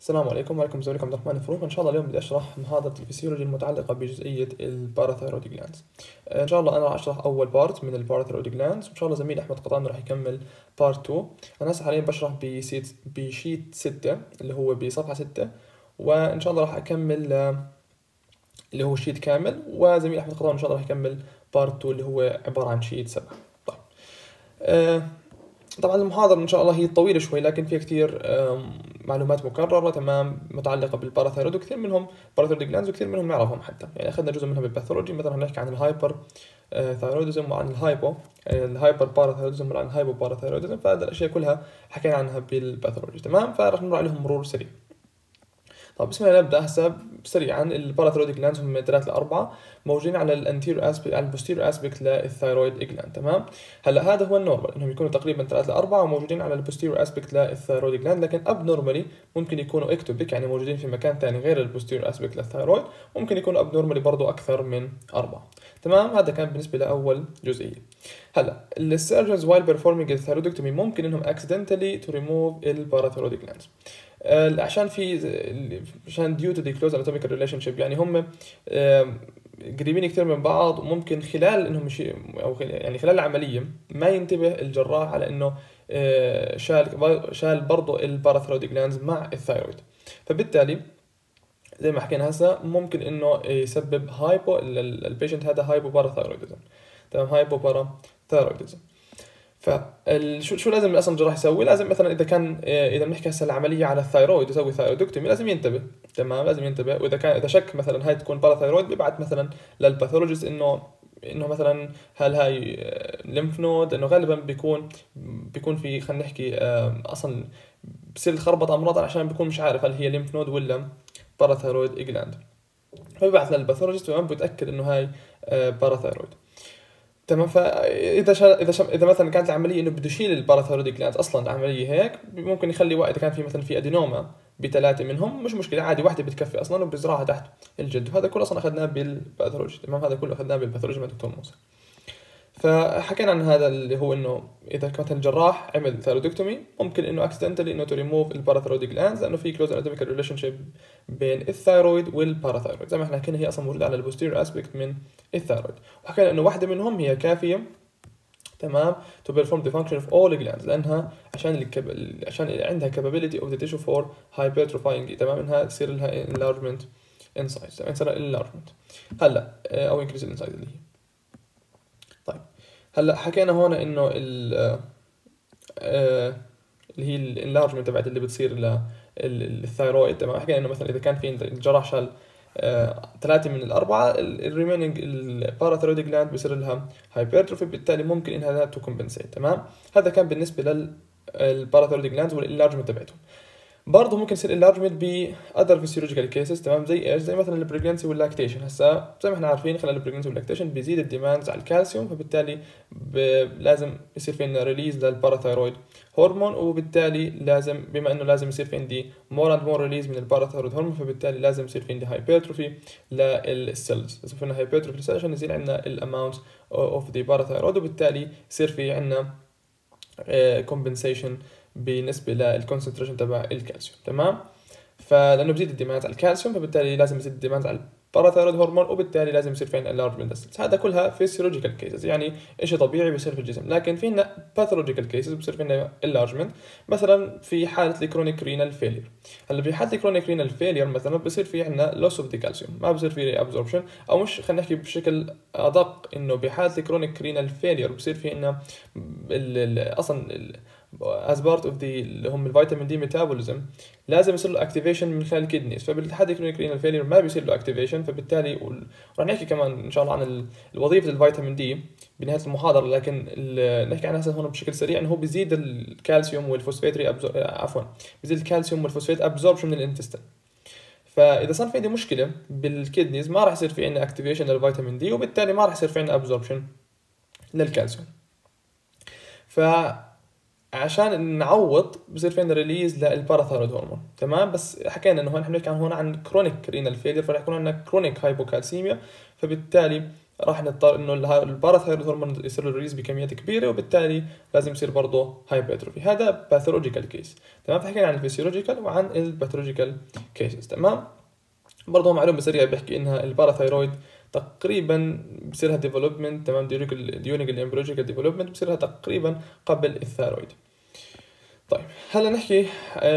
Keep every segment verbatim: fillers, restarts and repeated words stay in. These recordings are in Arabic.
السلام عليكم وعليكم السلام عبد الرحمن الفروق. ان شاء الله اليوم بدي اشرح محاضرة الفسيولوجي المتعلقة بجزئية الباراثايرويد جلاندز. ان شاء الله انا راح اشرح اول بارت من الباراثايرويد جلاندز، وان شاء الله زميلي احمد قطان راح يكمل بارت اتنين. انا هسه حاليا بشرح بسيت بشيت ستة اللي هو بصفحة ستة، وان شاء الله راح اكمل آه، اللي هو شيت كامل، وزميلي احمد قطان ان شاء الله راح يكمل بارت اتنين اللي هو عبارة عن شيت سبعة. طيب آه، طبعا المحاضرة إن شاء الله هي طويلة شوي، لكن فيها كثير معلومات مكررة تمام متعلقة بالباراثايرويد، وكثير منهم باراثايرويد جلاندز وكثير منهم نعرفهم حتى، يعني أخذنا جزء منها بالباثولوجي. مثلا هنحكي عن الهايبر ثايرويدزم وعن الهايبو الهايبر باراثايرويدزم وعن الهايبو باراثايرويدزم، فهذه الأشياء كلها حكينا عنها بالباثولوجي تمام. فراح نمر عليهم مرور سريع. طب بسم الله نبدا هسه سريعا. الباراثايرويد جلاندز هم ثلاثة لأربعة موجودين على الانتيريور اسبيكت على البوستيريور اسبيكت للثايرويد جلاند تمام. هلا هذا هو النورمال انهم يكونوا تقريبا ثلاثة لأربعة وموجودين على البوستيريور اسبيكت للثايرويد جلاند، لكن اب نورمالي ممكن يكونوا اكتوبيك يعني موجودين في مكان ثاني غير البوستيريور اسبيكت للثايرويد، ممكن يكونوا اب نورمالي برضه اكثر من أربعة تمام. هذا كان بالنسبه لاول جزئيه. هلا السيرجنز وايل بيرفورمينج الثايرويدكتومي ممكن انهم اكسيدنتالي تو ريموف الباراثايرويد جلاندز عشان في عشان due to the close anatomical relationship، يعني هم قريبين كثير من بعض، وممكن خلال انهم شيء او يعني خلال العمليه ما ينتبه الجراح على انه شال شال برضه الباراثايرويد جلاندز مع الثايرويد، فبالتالي زي ما حكينا هسه ممكن انه يسبب هايبو البيشنت هذا هايبو باراثايرويدزم تمام. هايبو باراثايرويدزم فشو شو لازم اصلا الجراح يسوي؟ لازم مثلا اذا كان اذا بنحكي هسه العمليه على الثايرويد يسوي ثايرويدكتومي لازم ينتبه تمام، لازم ينتبه. واذا كان اذا شك مثلا هاي تكون باراثايرويد بيبعت مثلا للباثولوجيست انه انه مثلا هل هاي ليمف نود، انه غالبا بيكون بيكون في خلينا نحكي اصلا بصير خربط امراض عشان بيكون مش عارف هل هي ليمف نود ولا باراثايرويد جلاند، فبيبعث للباثولوجيست وهم بيتاكد انه هاي باراثايرويد تمام. فاذا شا... اذا شا... اذا مثلا كانت العمليه انه بده يشيل الباراثايرويد جلاند اصلا العمليه هيك، ممكن يخلي واحد اذا كان في مثلا في ادينوما بثلاثه منهم مش مشكله عادي، واحده بتكفي اصلا وبزرعها تحت الجلد، وهذا كله اصلا اخذناه بالباثولوجي تمام. هذا كله اخذناه بالباثولوجي مع دكتور موسى. فحكينا عن هذا اللي هو انه اذا كان الجراح عمل ثايرويدكتومي ممكن انه اكسيدنتالي انه تو ريموف الباراثايرويد جلاندز، لانه في كلوز اناتوميكال ريليشن شيب بين الثايرويد والباراثايرويد زي ما احنا حكينا، هي اصلا موجوده على البوستيريور اسبيكت من الثايرويد، وحكينا انه واحده منهم هي كافيه تمام to perform the function of all glands، لانها عشان الكب... عشان عندها capability of the tissue for hypertrophying تمام، انها تصير لها enlargement in size تمام، تصير enlargement هلا او increase in size اللي هي. طيب هلا حكينا هون انه ال آه اللي هي الانلارجمنت تبعت اللي بتصير للثايرويد تمام. حكينا انه مثلا اذا كان في الجراح شال ثلاثة من الأربعة الريمينينج الباراثايرويد جلاند بيصير لها هايبرتروفي، بالتالي ممكن إنها تو كومبنسيت تمام. هذا كان بالنسبة للباراثايرويد جلاند والانلارجمنت تبعتهم. برضه ممكن يصير انلارجمنت ب other physiological cases تمام، زي ايش؟ زي مثلا البريجنسي واللاكتيشن. هسا زي ما احنا عارفين خلال البريجنسي واللاكتيشن بيزيد الديماندز على الكالسيوم، فبالتالي لازم يصير في عندنا ريليز للباراثايرويد هرمون، وبالتالي لازم بما انه لازم يصير في عندي مور اند مور ريليز من الباراثايرويد هرمون، فبالتالي لازم يصير في عندي هايبرتروفي للسيلز، لازم في عندنا هايبرتروفي للسيلز عشان يزيد عندنا الاماونت اوف ذا باراثايرويد، وبالتالي يصير في عندنا كومبنسيشن بالنسبه للكونسنتريشن تبع الكالسيوم تمام. فلانه بزيد الديماند على الكالسيوم فبالتالي لازم يزيد الديماند على الباراثايرويد هرمون، وبالتالي لازم يصير في عندنا انلارجمنت للسيلز. هذا كلها فيسيولوجيكال كيسز، يعني شيء طبيعي بيصير في الجسم. لكن في عندنا باثولوجيكال كيسز بصير في عندنا انلارجمنت، مثلا في حاله الكرونيك رينال فيلير. هلا في حاله الكرونيك رينال فيلير مثلا بصير في عندنا لوس اوف ذا كالسيوم، ما بصير في ابزوربشن، او مش خلينا نحكي بشكل ادق انه بحاله الكرونيك رينال فيلير بصير في عندنا اصلا as part of the اللي هم الفيتامين دي ميتابوليزم لازم يصير له اكتيفيشن من خلال الكدنيز، فبالحد كرونيك رينال فيلير ما بيصير له اكتيفيشن، فبالتالي راح نحكي كمان ان شاء الله عن الوظيفه الفيتامين دي بنهايه المحاضره، لكن نحكي عنها هسه هون بشكل سريع انه هو بيزيد الكالسيوم والفوسفات ري أبزور... عفوا بيزيد الكالسيوم والفوسفات ابزوربشن من الانتستين. فاذا صار في عندي مشكله بالكدنيز ما راح يصير في عندنا اكتيفيشن للفيتامين دي، وبالتالي ما راح يصير في عندنا ابزوربشن للكالسيوم. ف عشان نعوض بصير في عندنا ريليز للباراثايرويد هرمون تمام. بس حكينا انه هون احنا بنحكي عن هون عن كرونيك رينال فيلير، فرح يكون عندنا كرونيك هايبوكالسيميا، فبالتالي راح نضطر انه الباراثايرويد هرمون يصير له ريليز بكميات كبيره، وبالتالي لازم يصير برضه هايبرتروفي. هذا باثولوجيكال كيس. تمام. فحكينا عن الفسيولوجيكال وعن الباثولوجيكال كيسز. تمام. برضه معلومه سريعه بيحكي انها الباراثايرويد تقريبا بصيرها ديفلوبمنت، تمام، ديورينج الامبريولوجيكال ديفلوبمنت بصيرها تقريبا قبل الثايرويد. طيب هلا نحكي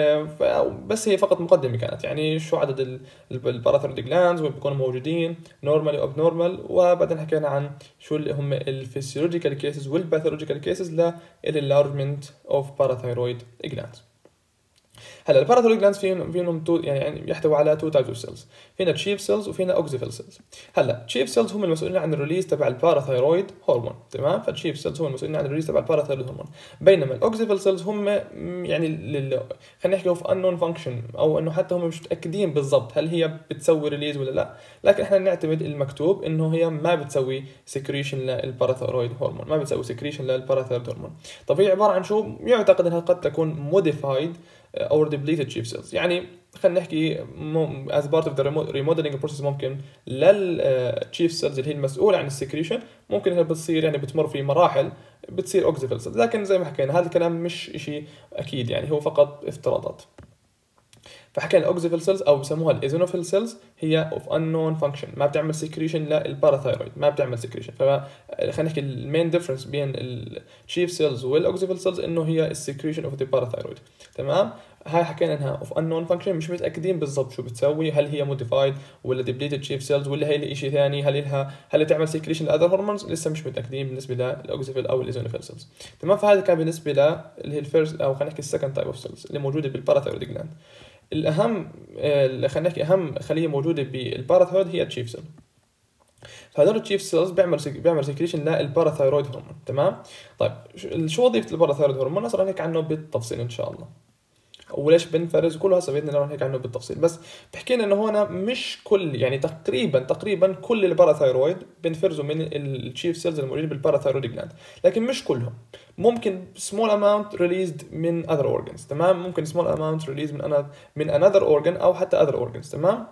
آه بس هي فقط مقدمة كانت، يعني شو عدد الباراثايرويد جلاندز وين بيكونوا موجودين نورمالي او ابنورمال، وبعدين حكينا عن شو اللي هم الفسيولوجيكال كيسز والباثولوجيكال كيسز للانلارجمنت اوف باراثايرويد جلاندز. هلا الباراثايرويد جلاندز فيهم فيهم تو يعني يحتوي على تو تايبس اوف سيلز، فينا تشيف سيلز وفينا اوكسيفيل سيلز. هلا تشيف سيلز هم المسؤولين عن الريليز تبع الباراثايرويد هرمون، تمام، فالتشيف سيلز هم المسؤولين عن الريليز تبع الباراثايرويد هرمون، بينما الاوكسيفيل سيلز هم يعني لل... خلينا نحكي في انون فانكشن، او انه حتى هم مش متاكدين بالضبط هل هي بتسوي ريليز ولا لا، لكن احنا نعتمد المكتوب انه هي ما بتسوي سكريشن للباراثايرويد هرمون، ما بتسوي سكريشن للباراثايرويد هرمون. طب هي عباره عن شو؟ يعتقد انها قد تكون موديفايد or depleted chief cells، يعني خلينا نحكي as part of the remodeling process ممكن للchief cells اللي هي المسؤولة عن السكريشن ممكن انها بتصير يعني بتمر في مراحل بتصير oxyphil cells، لكن زي ما حكينا هذا الكلام مش اشي اكيد، يعني هو فقط افتراضات. فحكينا الاوكسيفيل سيلز او بسموها الايزونوفيل سيلز هي اوف انون فانكشن، ما بتعمل سكريشن للباراثايرويد، ما بتعمل سكريشن. فخلينا نحكي المين ديفرنس بين الشيف سيلز والاوكسيفيل سيلز انه هي السكريشن اوف ذا باراثايرويد. تمام. هاي حكينا انها اوف انون فانكشن، مش متاكدين بالضبط شو بتسوي، هل هي موديفايد ولا ديبليتد شيف سيلز ولا هي شيء ثاني، هل لها هل تعمل سكريشن لاذر هرمونز، لسه مش متاكدين بالنسبه للاوكسيفيل او الايزونوفيل سيلز. تمام. فهذا كان بالنسبه ل اللي هي الفيرست او خلينا نحكي السكند تايب اوف سيلز اللي موجوده بالباراثايرويد جلاند. الاهم خلينا نحكي اهم خليه موجوده بالباراثايرويد هي التشيف سيل. فهذول التشيف سيلز بيعمل سك... بيعمل سكريشن للباراثايرويد هرمون. تمام. طيب شو وظيفه الباراثايرويد هرمون؟ هسه نحكي عنه بالتفصيل ان شاء الله، وليش بنفرز وكله هسه باذن الله نحكي عنه بالتفصيل. بس بحكينا انه هنا مش كل يعني تقريبا تقريبا كل الباراثايرويد بنفرزوا من التشيف سيلز الموجودين بالباراثايرويد جلاند، لكن مش كلهم. ممكن small amount released من other organs. تمام. ممكن small amount released من أنا من another organ او حتى other organs. تمام.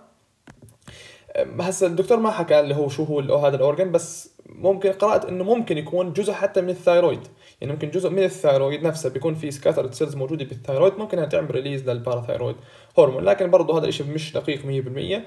هسه الدكتور ما حكى اللي هو شو هو هذا الاورجن، بس ممكن قرأت انه ممكن يكون جزء حتى من الثايرويد، يعني ممكن جزء من الثايرويد نفسه بيكون في سكاترد سيلز موجوده بالثايرويد ممكن انها تعمل ريليز للباراثايرويد هرمون، لكن برضه هذا الشيء مش دقيق مية بالمية،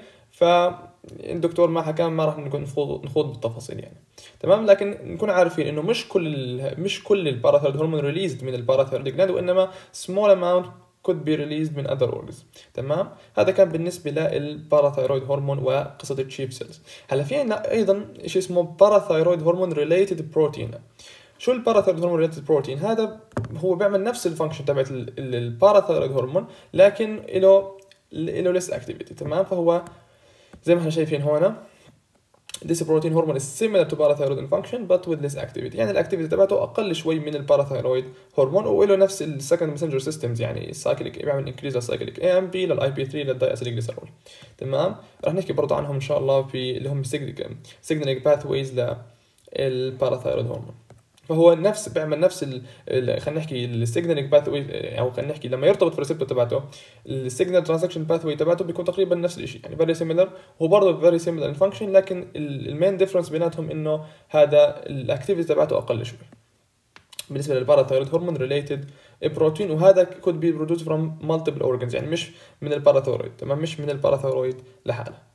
فالدكتور ما حكى، ما راح نكون نخوض نخوض بالتفاصيل يعني. تمام. لكن نكون عارفين انه مش كل مش كل الباراثايرويد هرمون ريليزد من الباراثايرويد جلاند، وانما small amount could be released من other organs. تمام. هذا كان بالنسبة للباراثايرويد هرمون وقصة التشيف سيلز. هلا في عندنا أيضا شيء اسمه باراثايرويد هرمون related protein. شو الباراثايرويد هرمون related protein؟ هذا هو بيعمل نفس الفانكشن تبعت الباراثايرويد هرمون، لكن له له less activity. تمام. فهو زي ما احنا شايفين هنا This protein hormone is similar to parathyroid in function but with less activity، يعني الاكتيفيتي تبعته اقل شوي من الباراثايرويد هرمون، وله نفس السكند ماسنجر سيستمز، يعني السايكليك بيعمل انكريز للسايكليك اي ام بي للاي بي ثلاثة للداياسيليجليسرول. تمام. راح نحكي برضه عنهم ان شاء الله في اللي هم سيجنالينج باثويز للباراثايرويد هرمون. فهو نفس بيعمل نفس ال خلينا نحكي السيجنالينج باثوي، او خلينا نحكي لما يرتبط في الريسبتور تبعته السيجنال ترانزكشن باثوي تبعته بيكون تقريبا نفس الشيء، يعني فيري سيميلر، هو برضه فيري سيميلر ان فانكشن، لكن المين ديفرنس بيناتهم انه هذا الاكتيفيتي تبعته اقل شوي بالنسبه للباراثايرويد هرمون ريليتد بروتين، وهذا could be produced from multiple organs، يعني مش من الباراثايرويد. تمام. مش من الباراثايرويد لحاله.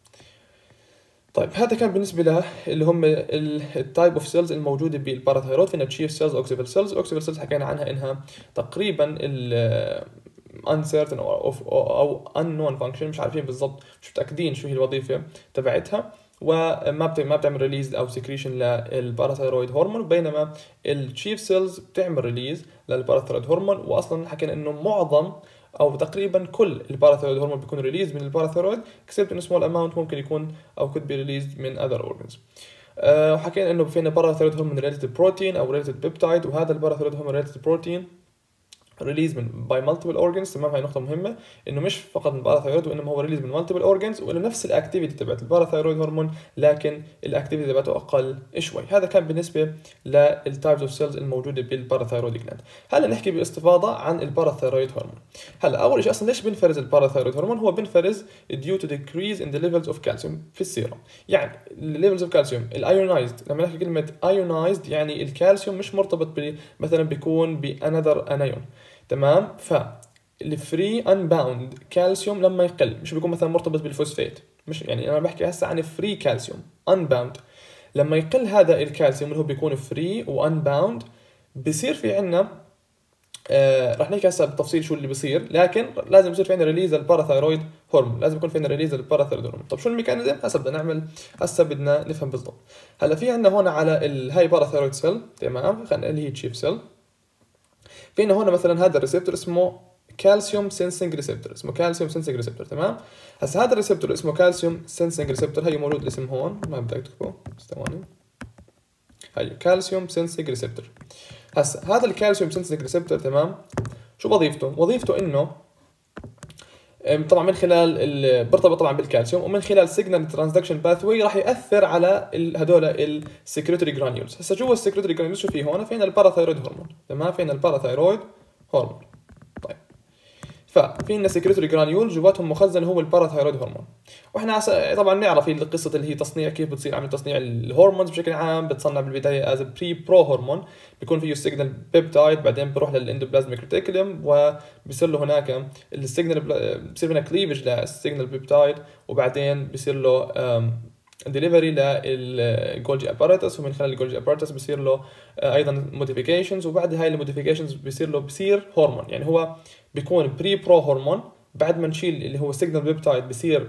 طيب هذا كان بالنسبه له اللي هم التايب اوف سيلز الموجوده بالباراثايرويد. فينا تشيف سيلز، اوكسيفيل سيلز. اوكسيفيل سيلز حكينا عنها انها تقريبا ال uncertain او او unknown function، مش عارفين بالضبط، مش متاكدين شو هي الوظيفه تبعتها، وما ما بتعمل ريليز او سكريشن للباراثايرويد هرمون، بينما التشيف سيلز بتعمل ريليز للباراثايرويد هرمون. واصلا حكينا انه معظم او تقريبا كل الباراثايرويد هرمون بيكون ريليز من الباراثايرويد except ان small amount ممكن يكون او could be released من other organs. أه وحكينا انه فينا باراثايرويد هرمون related protein او related peptide، وهذا الباراثايرويد هرمون related protein ريليز من باي مالتيبل اورجنز. تمام، هاي نقطه مهمه، انه مش فقط من الباراثايرويد وانما هو ريليز من مالتيبل اورجنز، وانه نفس الاكتيفيتي تبعت الباراثايرويد هرمون لكن الاكتيفيتي تبعته اقل شوي. هذا كان بالنسبه للتايبس اوف سيلز الموجوده بالباراثايرويد جلاند. هلا نحكي باستفاضه عن الباراثايرويد هرمون. هلا اول شيء اصلا ليش بنفرز الباراثايرويد هرمون؟ هو بنفرز due to decrease in the levels of calcium في السيرم. يعني الليفلز اوف كالسيوم الايونايزد، لما نحكي كلمه ايونايزد يعني الكالسيوم مش مرتبط مثلا بيكون بانذر انايون. تمام، فالفري انباوند كالسيوم لما يقل مش بيكون مثلا مرتبط بالفوسفات، مش يعني انا بحكي هسه عن فري كالسيوم انباوند. لما يقل هذا الكالسيوم اللي هو بيكون فري وانباوند بصير في عندنا آه رح نحكي هسه بالتفصيل شو اللي بصير، لكن لازم يصير في عندنا ريليز الباراثايرويد هرمون، لازم يكون في عندنا ريليز الباراثايرويد هرمون. طب شو الميكانيزم؟ هسه بدنا نعمل، هسه بدنا نفهم بالضبط. هلا في عندنا هون على الهاي باراثايرويد سيل، تمام، خلينا اللي هي تشيف سيل، في عندنا هون مثلا هذا الريسبتور اسمه كالسيوم سينسينج ريسبتور، اسمه كالسيوم سينسينج ريسبتور. تمام، هسه هذا الريسبتور اسمه كالسيوم سينسينج ريسبتور، هي موجود الاسم هون، ما بدك تكتبه بس ثواني، هي كالسيوم سينسينج ريسبتور. هسه هذا الكالسيوم سينسينج ريسبتور، تمام، شو وظيفته؟ وظيفته انه طبعا من خلال بيرتبط طبعا بالكالسيوم، ومن خلال سيجنال ترانسدكشن باثوي راح ياثر على هذول السكريتوري جرانيولز. هسه جوا السكريتوري جرانيولز شو في هون؟ فينا الباراثايرويد هرمون، تمام، فينا الباراثايرويد هرمون. طيب، ففي عندنا سكريتوري جرانيول جواتهم مخزن هو الباراثايرويد هرمون. واحنا طبعا نعرف القصه اللي هي تصنيع، كيف بتصير عمليه تصنيع الهرمونز بشكل عام. بتصنع بالبدايه از بري برو هرمون، بيكون فيه سيجنال بيبتايد، بعدين بروح للاندوبلازميك ريتيكولم وبصير له هناك السيجنال، بصير هنا كليفج للسيجنال بيبتايد، وبعدين بصير له ديليفري للجولجي اباراتس، ومن خلال الجولجي اباراتس بصير له ايضا موديفيكيشنز، وبعد هاي الموديفيكيشنز بصير له بصير هرمون. يعني هو بيكون بري برو هرمون، بعد ما نشيل اللي هو سيجنال بيبتايد بصير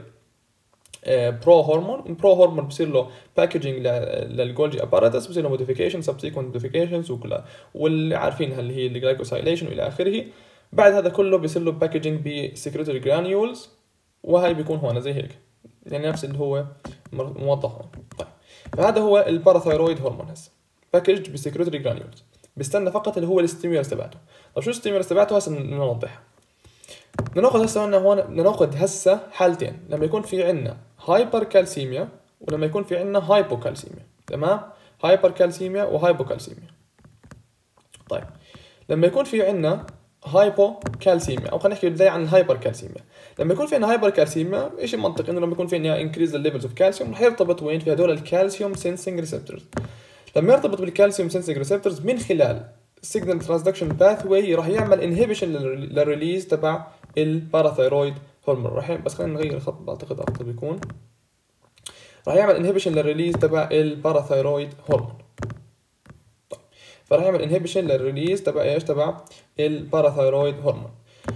برو هرمون. برو هرمون بصير له باكجينج للجولجي اباراتس، بصير له موديفيكيشن سبسيكونت موديفيكيشنز وكلها واللي عارفينها اللي هي الجلايكوسايليشن والى اخره. بعد هذا كله بصير له باكجينج بسكريتوري جرانيولز، وهي بيكون هون زي هيك، يعني نفس اللي هو موضح هون. طيب، فهذا هو الباراثايرويد هرمون هسه باكجد بسكريتوري جرانيولز، بيستنى فقط اللي هو الستيمولس تبعته. طيب شو الستيمولس تبعته؟ هسه نوضحها. بدنا ناخذ هسه هون بدنا ناخذ هسه حالتين، لما يكون في عندنا هايبر كالسيميا ولما يكون في عندنا هايبوكالسيميا. تمام، هايبر كالسيميا وهايبوكالسيميا. طيب، لما يكون في عندنا هايبو كالسيميا، او خلينا نحكي بداية عن الهايبر كالسيميا. لما يكون في عندنا هايبر كالسيميا، شيء منطقي انه لما يكون في عندنا انكريز الليفلز اوف كالسيوم رح يرتبط وين؟ في هذول الكالسيوم سينسينج ريسبتورز. لما يرتبط بالكالسيوم سينسينج ريسبتورز من خلال سيجنال ترانسدكشن باثوي راح يعمل انهبيشن للريليز تبع الباراثايرويد هرمون. راح بس خلينا نغير الخط، بعتقد افضل بيكون. راح يعمل انهبيشن للريليز تبع الباراثايرويد هرمون. طيب، فراح يعمل انهبيشن للريليز تبع ايش؟ تبع الباراثايرويد هرمون.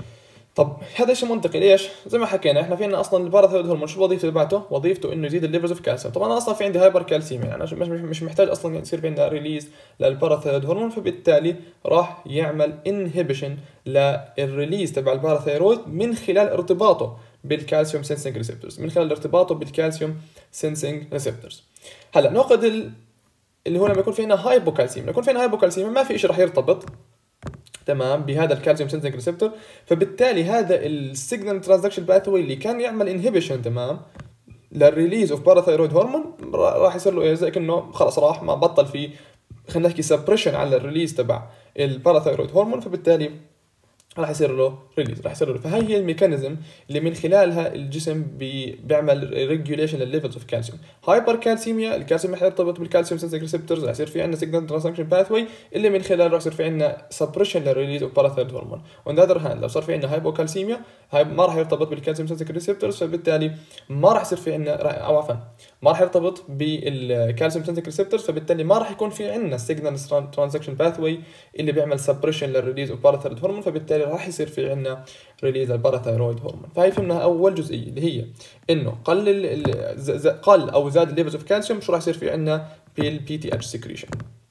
طب هذا شيء منطقي، ليش؟ زي ما حكينا احنا في عندنا اصلا الباراثايرويد هرمون شو الوظيفه تبعته؟ وظيفته انه يزيد الليفلز اوف كالسيوم. طبعا انا اصلا في عندي هايبر كالسيميا، يعني انا مش مش محتاج اصلا يصير في عندنا ريليز للباراثايرويد هرمون، فبالتالي راح يعمل انهبيشن للريليز تبع الباراثايرويد من خلال ارتباطه بالكالسيوم سينسينج ريسبتورز، من خلال ارتباطه بالكالسيوم سينسينج ريسبتورز. هلا ناخذ اللي هو لما يكون في عندنا هايبوكالسيميا، لما يكون في عندنا هايبوكالسيميا ما في شيء راح يرتبط، تمام، بهذا الكالسيوم سينسينج ريسبتور، فبالتالي هذا السيجنال ترانزكشن باثوي اللي كان يعمل انهبيشن، تمام، للريليز اوف باراثايرويد هرمون راح يصير له زي كانه خلص راح ما بطل في، خلينا نحكي سبريشن على الريليز تبع الباراثايرويد هرمون، فبالتالي راح يصير له ريليز، راح يصير له. فهي هي الميكانيزم اللي من خلالها الجسم بي بيعمل ريجوليشن للليفلز اوف كالسيوم. هايبر كالسيميا، الكالسيوم رح يرتبط بالكالسيوم سينسينج ريسبتورز، رح يصير في عندنا سيجنال ترانسدكشن باثوي اللي من خلاله راح يصير في عندنا سبريشن للريليز اوف باراثايرويد هرمون. اون ذا اذر هاند لو صار في عندنا هايبوكالسيميا، هاي ما راح يرتبط بالكالسيوم سينسينج ريسبتورز، فبالتالي ما راح يصير في عندنا، او عفوا ما راح يرتبط بالكالسيوم سينسينج ريسبتورز، فبالتالي ما راح يكون في عندنا سيجنال ترانسدكشن باثوي اللي بيعمل سبريشن للريليز اوف باراثايرويد هرمون، فبالتالي راح يصير في عندنا ريليز الباراثايرويد هرمون. فهي فهمنا اول جزئيه اللي هي انه قل قل او زاد الليفلز اوف كالسيوم، شو راح يصير في عندنا بالبي تي اتش سكريشن.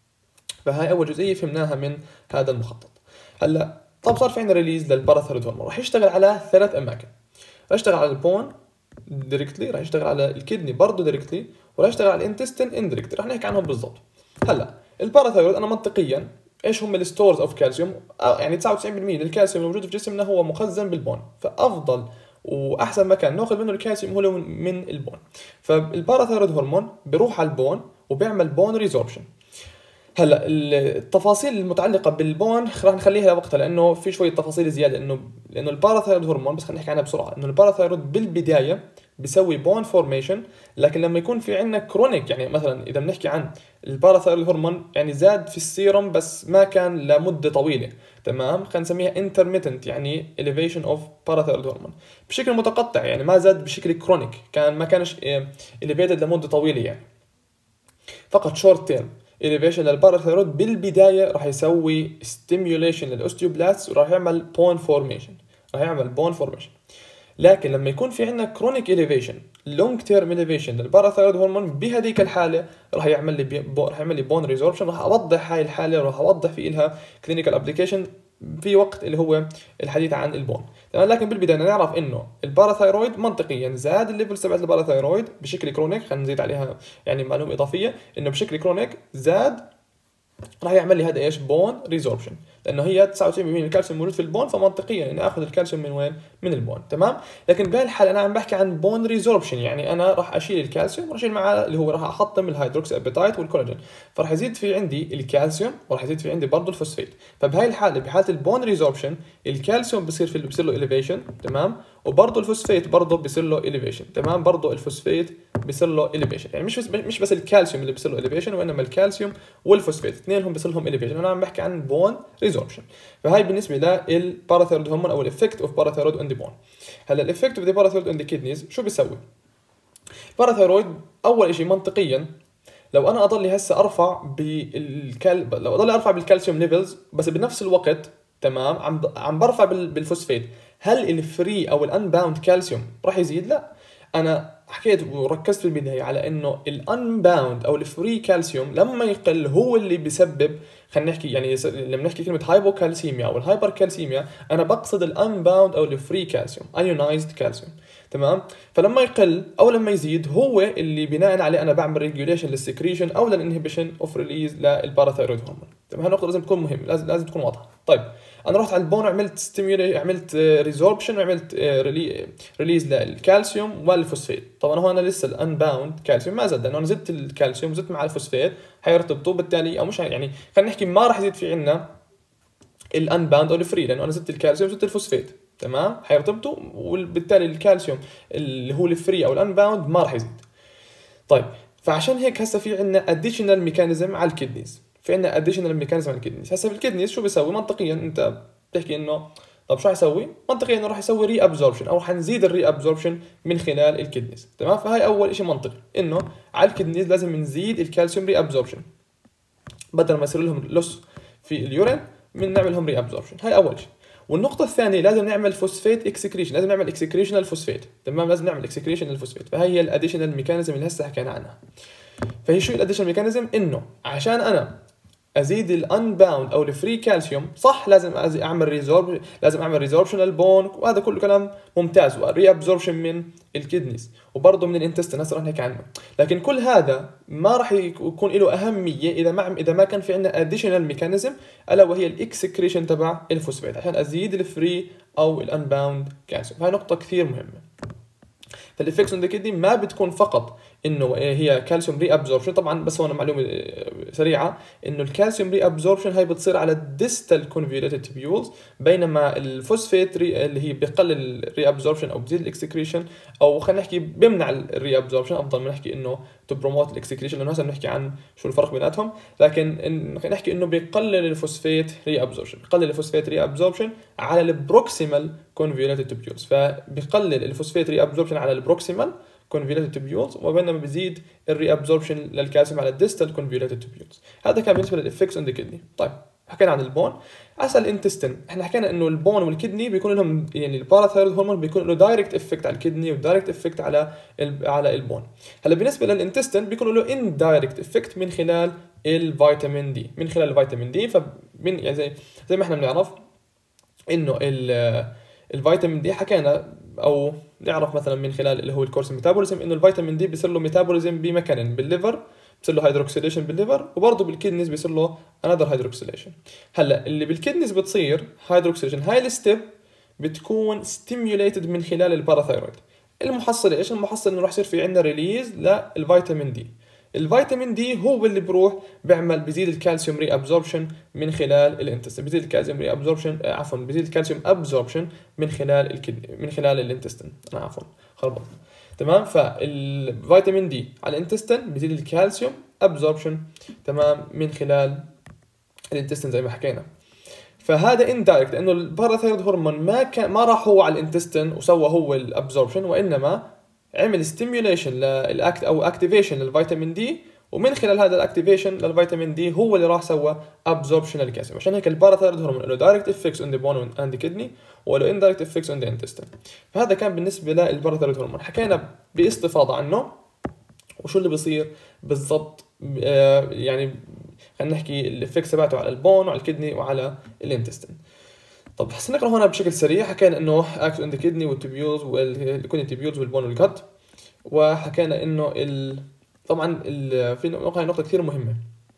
فهي اول جزئيه فهمناها من هذا المخطط. هلا طب صار في عندنا ريليز للباراثايرويد هرمون، راح يشتغل على ثلاث اماكن. راح يشتغل على البون دايركتلي، راح يشتغل على الكدني برضه دايركتلي، وراح يشتغل على الانتستين اندايركتلي. راح نحكي عنهم بالضبط. هلا الباراثايرويد انا منطقيا ايش هم الستورز اوف كالسيوم؟ يعني تسعة وتسعين بالمية من الكالسيوم الموجود في جسمنا هو مخزن بالبون، فافضل واحسن مكان ناخذ منه الكالسيوم هو من البون. فالباراثايرويد هرمون بيروح على البون وبيعمل بون ريزوربشن. هلا التفاصيل المتعلقه بالبون راح نخليها لوقتها لانه في شويه تفاصيل زياده، انه لانه الباراثايرويد هرمون بس خلينا نحكي عنها بسرعه، انه الباراثايرويد بالبدايه بيسوي بون فورميشن، لكن لما يكون في عندنا كرونيك، يعني مثلا اذا بنحكي عن الباراثايرويد هرمون يعني زاد في السيرم بس ما كان لمده طويله، تمام، خلينا نسميها intermittent، يعني elevation of parathyroid hormone بشكل متقطع، يعني ما زاد بشكل كرونيك، كان ما كانش elevated لمده طويله، يعني فقط short term elevation للباراثايرويد بالبدايه راح يسوي stimulation للاوستيوبلاست وراح يعمل bone formation، راح يعمل bone formation. لكن لما يكون في عندنا chronic elevation long term elevation للباراثايرويد هرمون بهذيك الحاله راح يعمل لي بي... راح يعمل لي bone resorption. راح اوضح هاي الحاله وراح اوضح في لها clinical application في وقت اللي هو الحديث عن البون، تمام. لكن بالبدايه نعرف انه الباراثايرويد منطقيا زاد الليفل تبعت الباراثايرويد بشكل كرونيك، خلينا نزيد عليها يعني معلومه اضافيه انه بشكل كرونيك زاد راح يعمل لي هذا ايش؟ بون ريزوربشن، لانه هي تسعة وتسعين بالمية من الكالسيوم موجود في البون، فمنطقيا اني اخذ الكالسيوم من وين؟ من البون، تمام. لكن بهالحاله انا عم بحكي عن بون ريزوربشن، يعني انا راح اشيل الكالسيوم وراح اشيل معاه اللي هو راح احطم الهيدروكسي ابيتايت والكولاجين، فراح يزيد في عندي الكالسيوم وراح يزيد في عندي برضه الفوسفات. فبهاي الحاله بحاله البون ريزوربشن الكالسيوم بصير في بصير له اليفيشن، تمام، وبرضه الفوسفات برضه بصير له اليفيشن، تمام، برضه الفوسفات بصير له اليفيشن، يعني مش بس مش بس الكالسيوم اللي بصير له اليفيشن، وانما الكالسيوم والفوسفات اثنينهم بصير لهم اليفيشن. انا عم بحكي عن بون ريزوربشن. فهاي بالنسبه للباراثايرويد هرمون او الافكت اوف باراثايرويد اون ذا بون. هلا الافكت اوف ذا باراثايرويد اون ذا كيدنيز شو بيسوي؟ باراثايرويد اول شيء منطقيا لو انا اضل هسه ارفع بالكال لو اضل ارفع بالكالسيوم ليفلز بس بنفس الوقت، تمام، عم عم برفع بالفوسفات، هل الفري او الان باوند كالسيوم راح يزيد؟ لا. انا حكيت وركزت في البدايه على انه الان باوند او الفري كالسيوم لما يقل هو اللي بيسبب، خلينا نحكي يعني لما نحكي كلمه هايبوكالسيميا او الهايبر كالسيميا انا بقصد الان باوند او الفري كالسيوم، ايونايزد كالسيوم، تمام. فلما يقل او لما يزيد هو اللي بناء عليه انا بعمل ريجوليشن للسكريشن او للانهبيشن اوف ريليز للباراثايرويد هرمون، تمام. هالنقطه لازم تكون مهم، لازم لازم تكون واضحه. طيب انا رحت على البون وعملت ستيميولي عملت ريزوربشن وعملت ريليز للكالسيوم والفوسفات. طبعا هون انا لسه الان باوند كالسيوم ما زاد، لانه انا زدت الكالسيوم زدت مع الفوسفات حيرتبطوا، بالتالي او مش يعني خلينا نحكي ما راح يزيد في عندنا الان باوند او الفري، لانه انا زدت الكالسيوم زدت الفوسفات، تمام، حيرتبطوا، وبالتالي الكالسيوم اللي هو الفري او الان باوند ما راح يزيد. طيب فعشان هيك هسه في عندنا اديشنال ميكانيزم على الكدنيز، في عندنا اديشنال ميكانيزم على الكدنيز. هسه بالكدنيز شو بيسوي منطقيا؟ انت بتحكي انه طب شو حيسوي؟ منطقيا انه راح يسوي ري ابزوربشن او حنزيد الري ابزوربشن من خلال الكدنيز، تمام. فهي اول شيء منطقي انه على الكدنيز لازم نزيد الكالسيوم ري ابزوربشن، بدل ما يصير لهم لوس في اليورين من نعمل لهم ري ابزوربشن، هاي اول شيء. والنقطة الثانية لازم نعمل فوسفات اكسكريشن، لازم نعمل اكسكريشن للفوسفات، تمام، لازم نعمل اكسكريشن للفوسفات. فهي هي الاديشنال ميكانيزم اللي هسه حكينا عنها. فهي شو الاديشنال ميكانيزم؟ انه عشان انا ازيد الان باوند او الفري كالسيوم صح لازم اعمل ريزورب لازم اعمل ريزوربشن للبون، وهذا كله كلام ممتاز، وري ابزوربشن من الكدنيز وبرضه من الانتستين هسه رح نحكي عنه. لكن كل هذا ما راح يكون له اهميه اذا ما اذا ما كان في عندنا اديشنال ميكانيزم الا وهي الاكسكريشن تبع الفوسفات عشان ازيد الفري او الان باوند كالسيوم. هاي نقطه كثير مهمه. فالافكتس اون ذا كدني ما بتكون فقط انه هي كالسيوم ري ابزوربشن، طبعا بس هون معلومه سريعه انه الكالسيوم ري ابزوربشن هي بتصير على الديستال كونفوليوتد تيبيولز، بينما الفوسفات اللي هي بقلل الري ابزوربشن او بزيد الاكسكريشن، او خلينا نحكي بيمنع الري ابزوربشن، افضل ما نحكي انه تو بروموت الاكسكريشن لانه هسه بنحكي عن شو الفرق بيناتهم. لكن خلينا نحكي انه بيقلل الفوسفات ري ابزوربشن، بيقلل الفوسفات ري ابزوربشن على البروكسيمال كونفوليوتد تيبيولز، فبيقلل الفوسفات ري ابزوربشن على البروكسيمال convoluted tubules، وبينما بيزيد الري ابزوربشن للكالسيوم على الديستال convoluted tubules. هذا كان بالنسبه للافكتس اون ذا كدني. طيب حكينا عن البون، هسه الانتستين، احنا حكينا انه البون والكدني بيكون لهم يعني الباراثايرويد هرمون بيكون له دايركت افكت على الكدني ودايركت افكت على على البون. هلا بالنسبه للانتستين بيكون له اندايركت افكت من خلال الفيتامين دي، من خلال الفيتامين دي. فمن يعني زي زي ما احنا بنعرف انه الفيتامين دي حكينا او نعرف مثلا من خلال اللي هو الكورس ميتابوليزم انه الفيتامين دي بيصير له ميتابوليزم بمكان بالليفر بصير له هيدروكسيليشن بالليفر، وبرضه بالكدنيز بيصير له انذر هيدروكسيليشن. هلا اللي بالكدنيز بتصير هيدروكسيليشن، هاي الستيب بتكون ستيميوليتد من خلال الباراثايرويد. المحصله ايش؟ المحصله انه راح يصير في عندنا ريليز للفيتامين دي. الفيتامين دي هو اللي بروح بيعمل بيزيد الكالسيوم ري ابزوربشن من خلال الانتستين، بيزيد الكالسيوم ري ابزوربشن آه عفوا بيزيد الكالسيوم ابزوربشن من خلال الكدني، من خلال الانتستين، انا عفوا خربط. تمام، فالفيتامين دي على الانتستين بيزيد الكالسيوم ابزوربشن تمام من خلال الانتستين زي ما حكينا. فهذا اندايركت لانه الباراثايرويد هرمون ما كان ما راح هو على الانتستين وسوى هو الابزوربشن، وانما عمل ستيميوليشن للاكت او اكتيفيشن للفيتامين دي، ومن خلال هذا الاكتيفيشن للفيتامين دي هو اللي راح سوى ابزوربشن للكالسيوم. عشان هيك الباراثايرويد هرمون له دايركت افكتس اون ذا بون اند كدني، وله اندايركت افكتس اون ذا انتستين. فهذا كان بالنسبه للباراثايرويد هرمون، حكينا باستفاضه عنه وشو اللي بيصير بالضبط. آه يعني خلينا نحكي الافكتس تبعته على البون وعلى الكدني وعلى الانتستين. طب هسه نقرا هنا بشكل سريع. حكينا انه اكت اون ذا كدني والتبيولز والكدني تبيولز والبون والجت، وحكينا انه ال... طبعا ال... في نقطه نقطه كثير مهمه،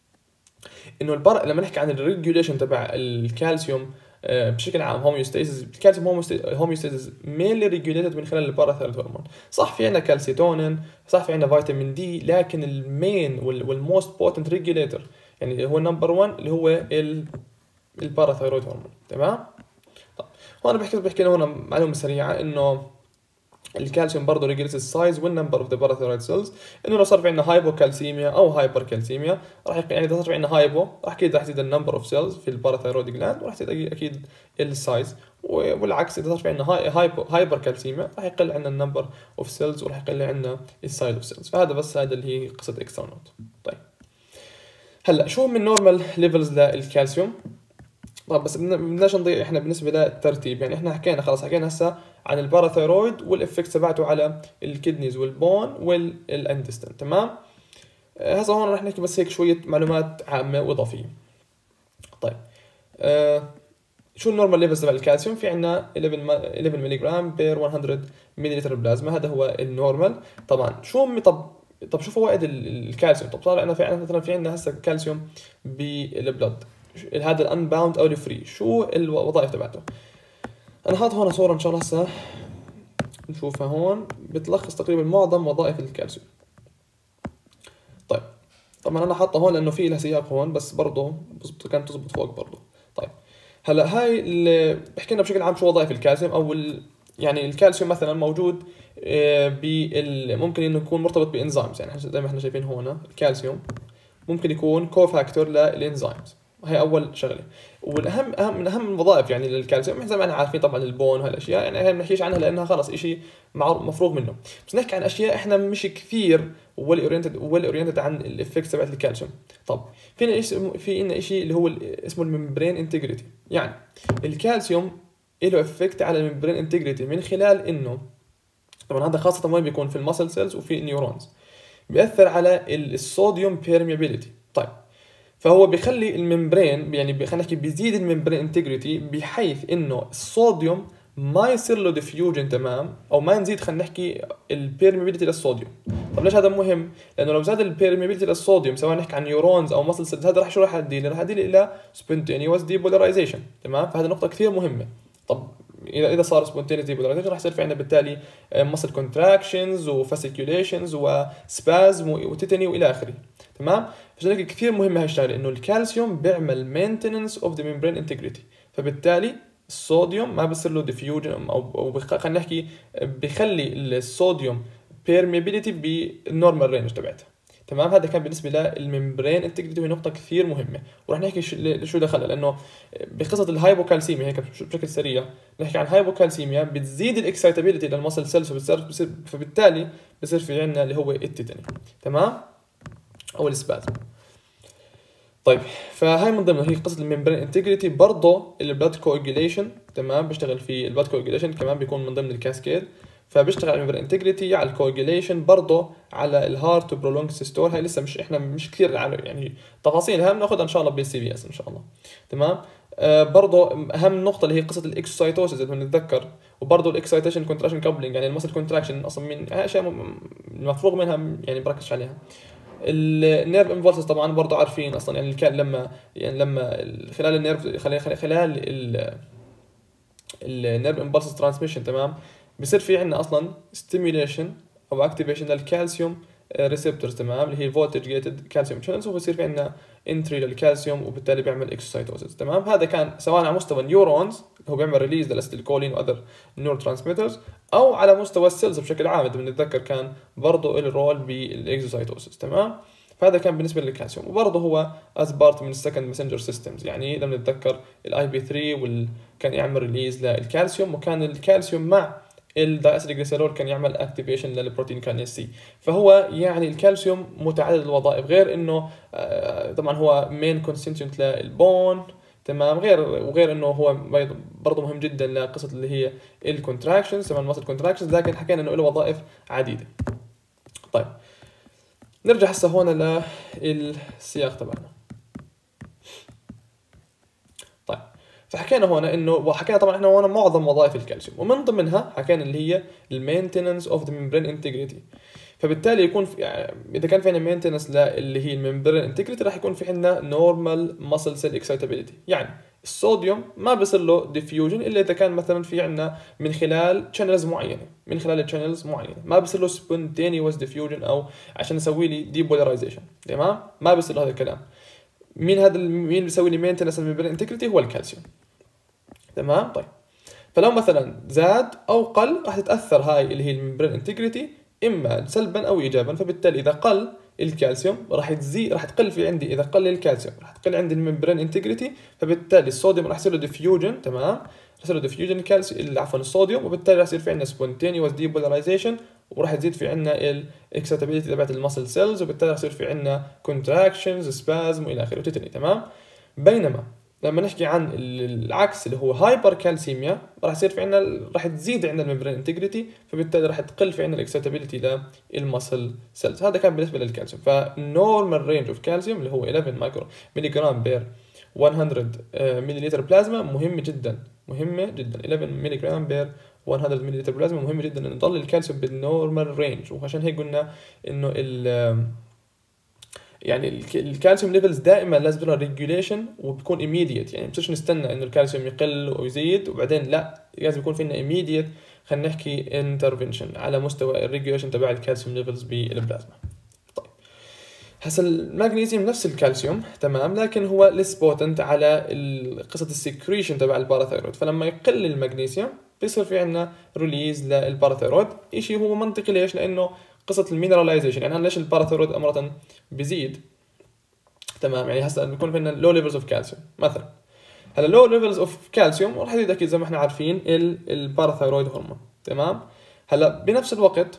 انه البر لما نحكي عن الريجوليشن تبع الكالسيوم بشكل عام، هوميوستاسيس، الكالسيوم هوميوستاسيس مينلي ريجوليتد من خلال الباراثايرويد هرمون. صح في عندنا كالسيتونين، صح في عندنا فيتامين دي، لكن المين والموست بوتنت ريجوليتر يعني هو النمبر واحد اللي هو الباراثايرويد هرمون. تمام. طب هون بحكي بحكي لنا هنا معلومه سريعه، انه الكالسيوم برضه ريجوليتس السايز والنمبر اوف ذا باراثايرويد سيلز. انه لو صار في عندنا هايبوكالسيميا او هايبر كالسيميا راح يق... يعني اذا صار في عندنا هايبو راح اكيد راح يزيد النمبر اوف سيلز في الباراثايرويد جلاند، وراح يزيد اكيد السايز، والعكس اذا صار في عندنا هاي... هايبو هايبر كالسيميا راح يقل عندنا النمبر اوف سيلز وراح يقل عندنا السايز اوف سيلز. فهذا بس هذا اللي هي قصه اكسترا نوت. طيب هلا شو من نورمال ليفلز للكالسيوم؟ طب بس بدناش نضيع احنا بالنسبه للترتيب، يعني احنا حكينا خلاص حكينا هسه عن الباراثايرويد والافكت تبعته على الكدنيز والبون والانتستين. تمام. هسه هون رح نحكي بس هيك شويه معلومات عامه واضافيه. طيب آه شو النورمال ليفلز تبع الكالسيوم؟ في عندنا إحدى عشر ملي جرام بير مية ملي لتر بلازما، هذا هو النورمال. طبعا شو طب طب شو فوائد الكالسيوم؟ طب صار عندنا في عندنا مثلا في عندنا هسه كالسيوم بالبلد، هذا الانباوند او الفري، شو الوظائف تبعته؟ انا حاط هون صوره ان شاء الله هسه نشوفها هون، بتلخص تقريبا معظم وظائف الكالسيوم. طيب طبعا انا حاطه هون لانه في لها سياق هون، بس برضه بزبط كانت تزبط فوق برضه. طيب هلا هاي اللي بحكي لنا بشكل عام شو وظائف الكالسيوم، او ال... يعني الكالسيوم مثلا موجود بال ممكن انه يكون مرتبط بانزيمز، يعني زي ما احنا شايفين هون الكالسيوم ممكن يكون كوفاكتور للانزيمز، هي اول شغله. والاهم اهم من اهم الوظائف يعني للكالسيوم، زي ما احنا عارفين طبعا البون وهالاشياء، يعني هي ما بنحكيش عنها لانها خلص شيء مفروغ منه، بس نحكي عن اشياء احنا مش كثير ويل اورينتد ويل اورينتد عن الافكتس تبعت الكالسيوم. طب فينا ايش في عندنا شيء اللي هو اسمه الممبرين انتجريتي، يعني الكالسيوم له افكت على الممبرين انتجريتي من خلال انه طبعا هذا خاصه وين بيكون في المسل سيلز وفي النيورونز، بيأثر على الصوديوم بيرميابيليتي. طيب فهو بيخلي الممبرين يعني خلينا نحكي بيزيد الممبرين انتجريتي بحيث انه الصوديوم ما يصير له ديفيوجن، تمام، او ما نزيد خلينا نحكي البيرميابيليتي للصوديوم. طب ليش هذا مهم؟ لانه لو زاد البيرميابيليتي للصوديوم سواء نحكي عن نيورونز او مسل سيلز، هذا راح شو راح يؤدي؟ راح يؤدي الى سبونتينيوس ديبولاريزيشن. تمام، فهذه نقطه كثير مهمه. طب اذا اذا صار سبونتينيوس ديبولاريزيشن راح يصير في عندنا بالتالي مسل كونتراكشنز وفاسيكيوليشنز وسبازم وتيتاني والى اخره. تمام، عشان هيك كثير مهمه هاي الشغله، انه الكالسيوم بيعمل مينتننس اوف ذا ممبرين انتجريتي، فبالتالي الصوديوم ما بصير له ديفيوجن او او خلينا نحكي بخلي الصوديوم بيرميابيليتي بالنورمال رينج تبعتها. تمام، هذا كان بالنسبه للممبرين انتجريتي، وهي نقطه كثير مهمه، وراح نحكي شو دخلها، لانه بقصه الهايبوكالسيميا هيك بشكل سريع نحكي عن هايبوكالسيميا بتزيد الاكسايتابيليتي للمسل سيلز، فبالتالي بصير في عندنا اللي هو التيتاني. تمام، او الاسبازم. طيب فهاي من ضمن هي قصه الممبرين انتجريتي. برضه البلاد كواجيليشن، تمام، بيشتغل في البلاد كواجيليشن كمان بيكون من ضمن الكاسكيد، فبيشتغل على الممبرين انتجريتي، على الكواجيليشن، برضه على الهارت برولونج سيستول. هاي لسه مش احنا مش كثير يعني تفاصيلها بناخذها ان شاء الله بالسي بي اس ان شاء الله. تمام. آه برضه اهم نقطه اللي هي قصه الاكسوسايتوسيس اذا بنتذكر، وبرضه الاكسايتيشن كونتراكشن كابلينج، يعني المسل كونتراكشن اصلا من اشياء المفروغ منها يعني بركز عليها. النيرف امبولسز طبعا برضه عارفين اصلا، يعني كان لما يعني لما خلال النيرف خلال خلال ال النيرف امبولسز ترانسميشن تمام، بصير في عندنا اصلا ستيميوليشن او اكتيفيشن للكالسيوم ريسبتورز تمام، اللي هي الفولتج جيتد كالسيوم شانلز، وبصير في عندنا انتري للكالسيوم وبالتالي بيعمل اكسوسايتوزيس تمام. هذا كان سواء على مستوى النيورونز هو بيعمل ريليز للاسيتيلكولين واذر نيورو ترانسميترز، او على مستوى السيلز بشكل عام. اذا بنتذكر كان برضه له رول بالاكسوسايتوزيس تمام. فهذا كان بالنسبه للكالسيوم، وبرضه هو از بارت من السكند ماسنجر سيستمز. يعني اذا بنتذكر الاي بي ثلاثة وال... كان يعمل ريليز للكالسيوم، وكان الكالسيوم مع الدايسيلجليسيرول كان يعمل اكتيفيشن للبروتين كاينيز سي. فهو يعني الكالسيوم متعدد الوظائف، غير انه طبعا هو مين كونستيتيونت للبون تمام، غير وغير انه هو برضه مهم جدا لقصه اللي هي الكونتراكشنز تمام، المسل كونتراكشنز، لكن حكينا انه له وظائف عديده. طيب نرجع هسه هون للسياق تبعنا. طيب فحكينا هون انه، وحكينا طبعا احنا هون معظم وظائف الكالسيوم، ومن ضمنها حكينا اللي هي المينتننس اوف ذا ممبرين انتجريتي. فبالتالي يكون في يعني اذا كان في عندنا مينتننس اللي هي الممبرين انتجريتي، راح يكون في عندنا نورمال ماسل سيل اكسايتابيليتي. يعني الصوديوم ما بيصير له ديفيوجن الا اذا كان مثلا في عندنا من خلال شانلز معينه، من خلال الشانلز معينه، ما بيصير له سبونتينيوس ديفيوجن او عشان يسوي لي ديبولاريزيشن تمام، ما بيصير له هذا الكلام. مين هذا مين بيسوي لي مينتننس الممبرين انتجريتي؟ هو الكالسيوم تمام. طيب فلو مثلا زاد او قل راح تتاثر هاي اللي هي الممبرين انتجريتي اما سلبا او ايجابا. فبالتالي اذا قل الكالسيوم راح تزيد، راح تقل في عندي، اذا قل الكالسيوم راح تقل عندي الممبرين انتجريتي، فبالتالي الصوديوم راح يصير له ديفيوجن تمام، راح يصير له ديفيوجن الكالسيوم عفوا الصوديوم، وبالتالي راح يصير في عندنا سبونتينيوس ديبولاريزيشن، وراح تزيد في عندنا الاكسيتابيليتي تبعت المسل سيلز، وبالتالي راح يصير في عندنا كونتراكشنز سبازم والى اخره وتتني تمام. بينما لما نحكي عن العكس اللي هو هايبر كالسيميا، راح يصير في عندنا راح تزيد عندنا الممبرين انتجريتي، فبالتالي راح تقل في عندنا الاكسيتابيليتي للمسل سيلز. هذا كان بالنسبه للكالسيوم. فالنورمال رينج اوف كالسيوم اللي هو إحدى عشر مايكرو ملي جرام بير مئة ملي لتر بلازما مهمه جدا، مهمه جدا. إحدى عشر ملي جرام بير مئة ملي لتر بلازما مهمه جدا انه يضل الكالسيوم بالنورمال رينج. وعشان هيك قلنا انه ال يعني الكالسيوم ليفلز دائما لازم لها ريجوليشن وبيكون immediate، يعني مش نستنى انه الكالسيوم يقل ويزيد وبعدين لا، لازم يكون فينا immediate خلينا نحكي intervention على مستوى الريجوليشن تبع الكالسيوم ليفلز بالبلازما. طيب هسا المغنيسيوم نفس الكالسيوم تمام، لكن هو ليس بوتنت على قصه السكريشن تبع الباراثايرويد. فلما يقل المغنيسيوم بيصير في عندنا ريليز للباراثايرويد. شيء هو منطقي، ليش؟ لانه قصه المينراليزيشن، يعني ليش الباراثايرويد امرة بيزيد تمام، يعني هسه بيكون عندنا لو ليفلز اوف كالسيوم مثلا. هلا لو ليفلز اوف كالسيوم راح يزيد اكيد زي ما احنا عارفين الباراثايرويد هرمون تمام. هلا بنفس الوقت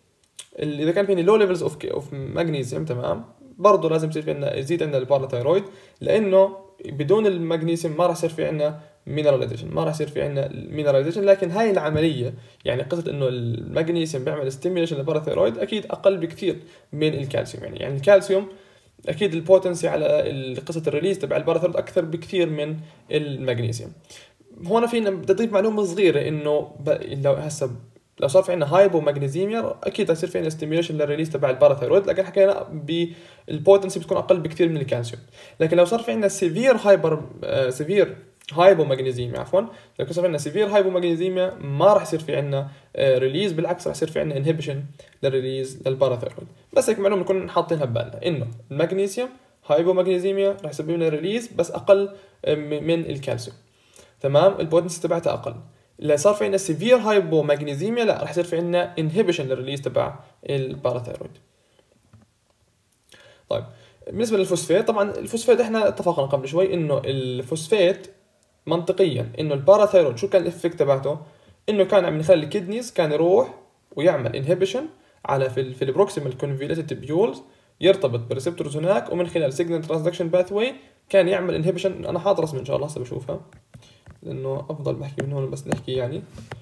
اذا كان فيني لو ليفلز اوف اوف مغنيسيوم تمام، برضه لازم يصير في عندنا يزيد عندنا الباراثايرويد، لانه بدون المغنيسيوم ما راح يصير في عندنا مينراليزيشن، ما راح يصير في عندنا مينراليزيشن. لكن هاي العمليه يعني قصه انه المغنيسيوم بيعمل ستيميوليشن للباراثايرويد اكيد اقل بكثير من الكالسيوم. يعني يعني الكالسيوم اكيد البوتنسي على قصه الريليز تبع الباراثايرويد اكثر بكثير من المغنيسيوم. هون فينا بدي اضيف معلومه صغيره، انه لو هسه لو صار في عندنا هايبو ماغنيزيميا اكيد رح يصير في عندنا ستيميوليشن للريليز تبع الباراثايرويد، لكن حكينا بالبوتنسي بتكون اقل بكثير من الكالسيوم. لكن لو صار في عندنا سيفير هايبر آه سيفير هايبو ماغنيزيميا عفوا لو صار في عندنا سيفير هايبو ماغنيزيميا ما راح يصير في عندنا آه ريليز، بالعكس راح يصير في عندنا انهبيشن للريليز للباراثايرويد. بس هيك معلومه نكون حاطينها ببالنا، انه المغنيسيوم هايبو ماغنيزيميا راح يسبب لنا ريليز بس اقل من الكالسيوم تمام، البوتنسي تبعتها اقل. اللي صار في عندنا سيفير هايبو ماغنيزيميا لا راح يصير في عندنا انهبيشن للريليز تبع الباراثايرويد. طيب بالنسبه للفوسفات، طبعا الفوسفات احنا اتفقنا قبل شوي انه الفوسفات منطقيا انه الباراثايرويد شو كان الافكت تبعته؟ انه كان من خلال الكدنيز كان يروح ويعمل انهبيشن على في في البروكسيمال كونفوليوتد تبيولز، يرتبط بريسبتورز هناك، ومن خلال سيجنال ترانسدكشن باثوي كان يعمل انهبيشن. انا حاط رسم ان شاء الله هسه بشوفها لانه افضل بحكي من هون بس نحكي يعني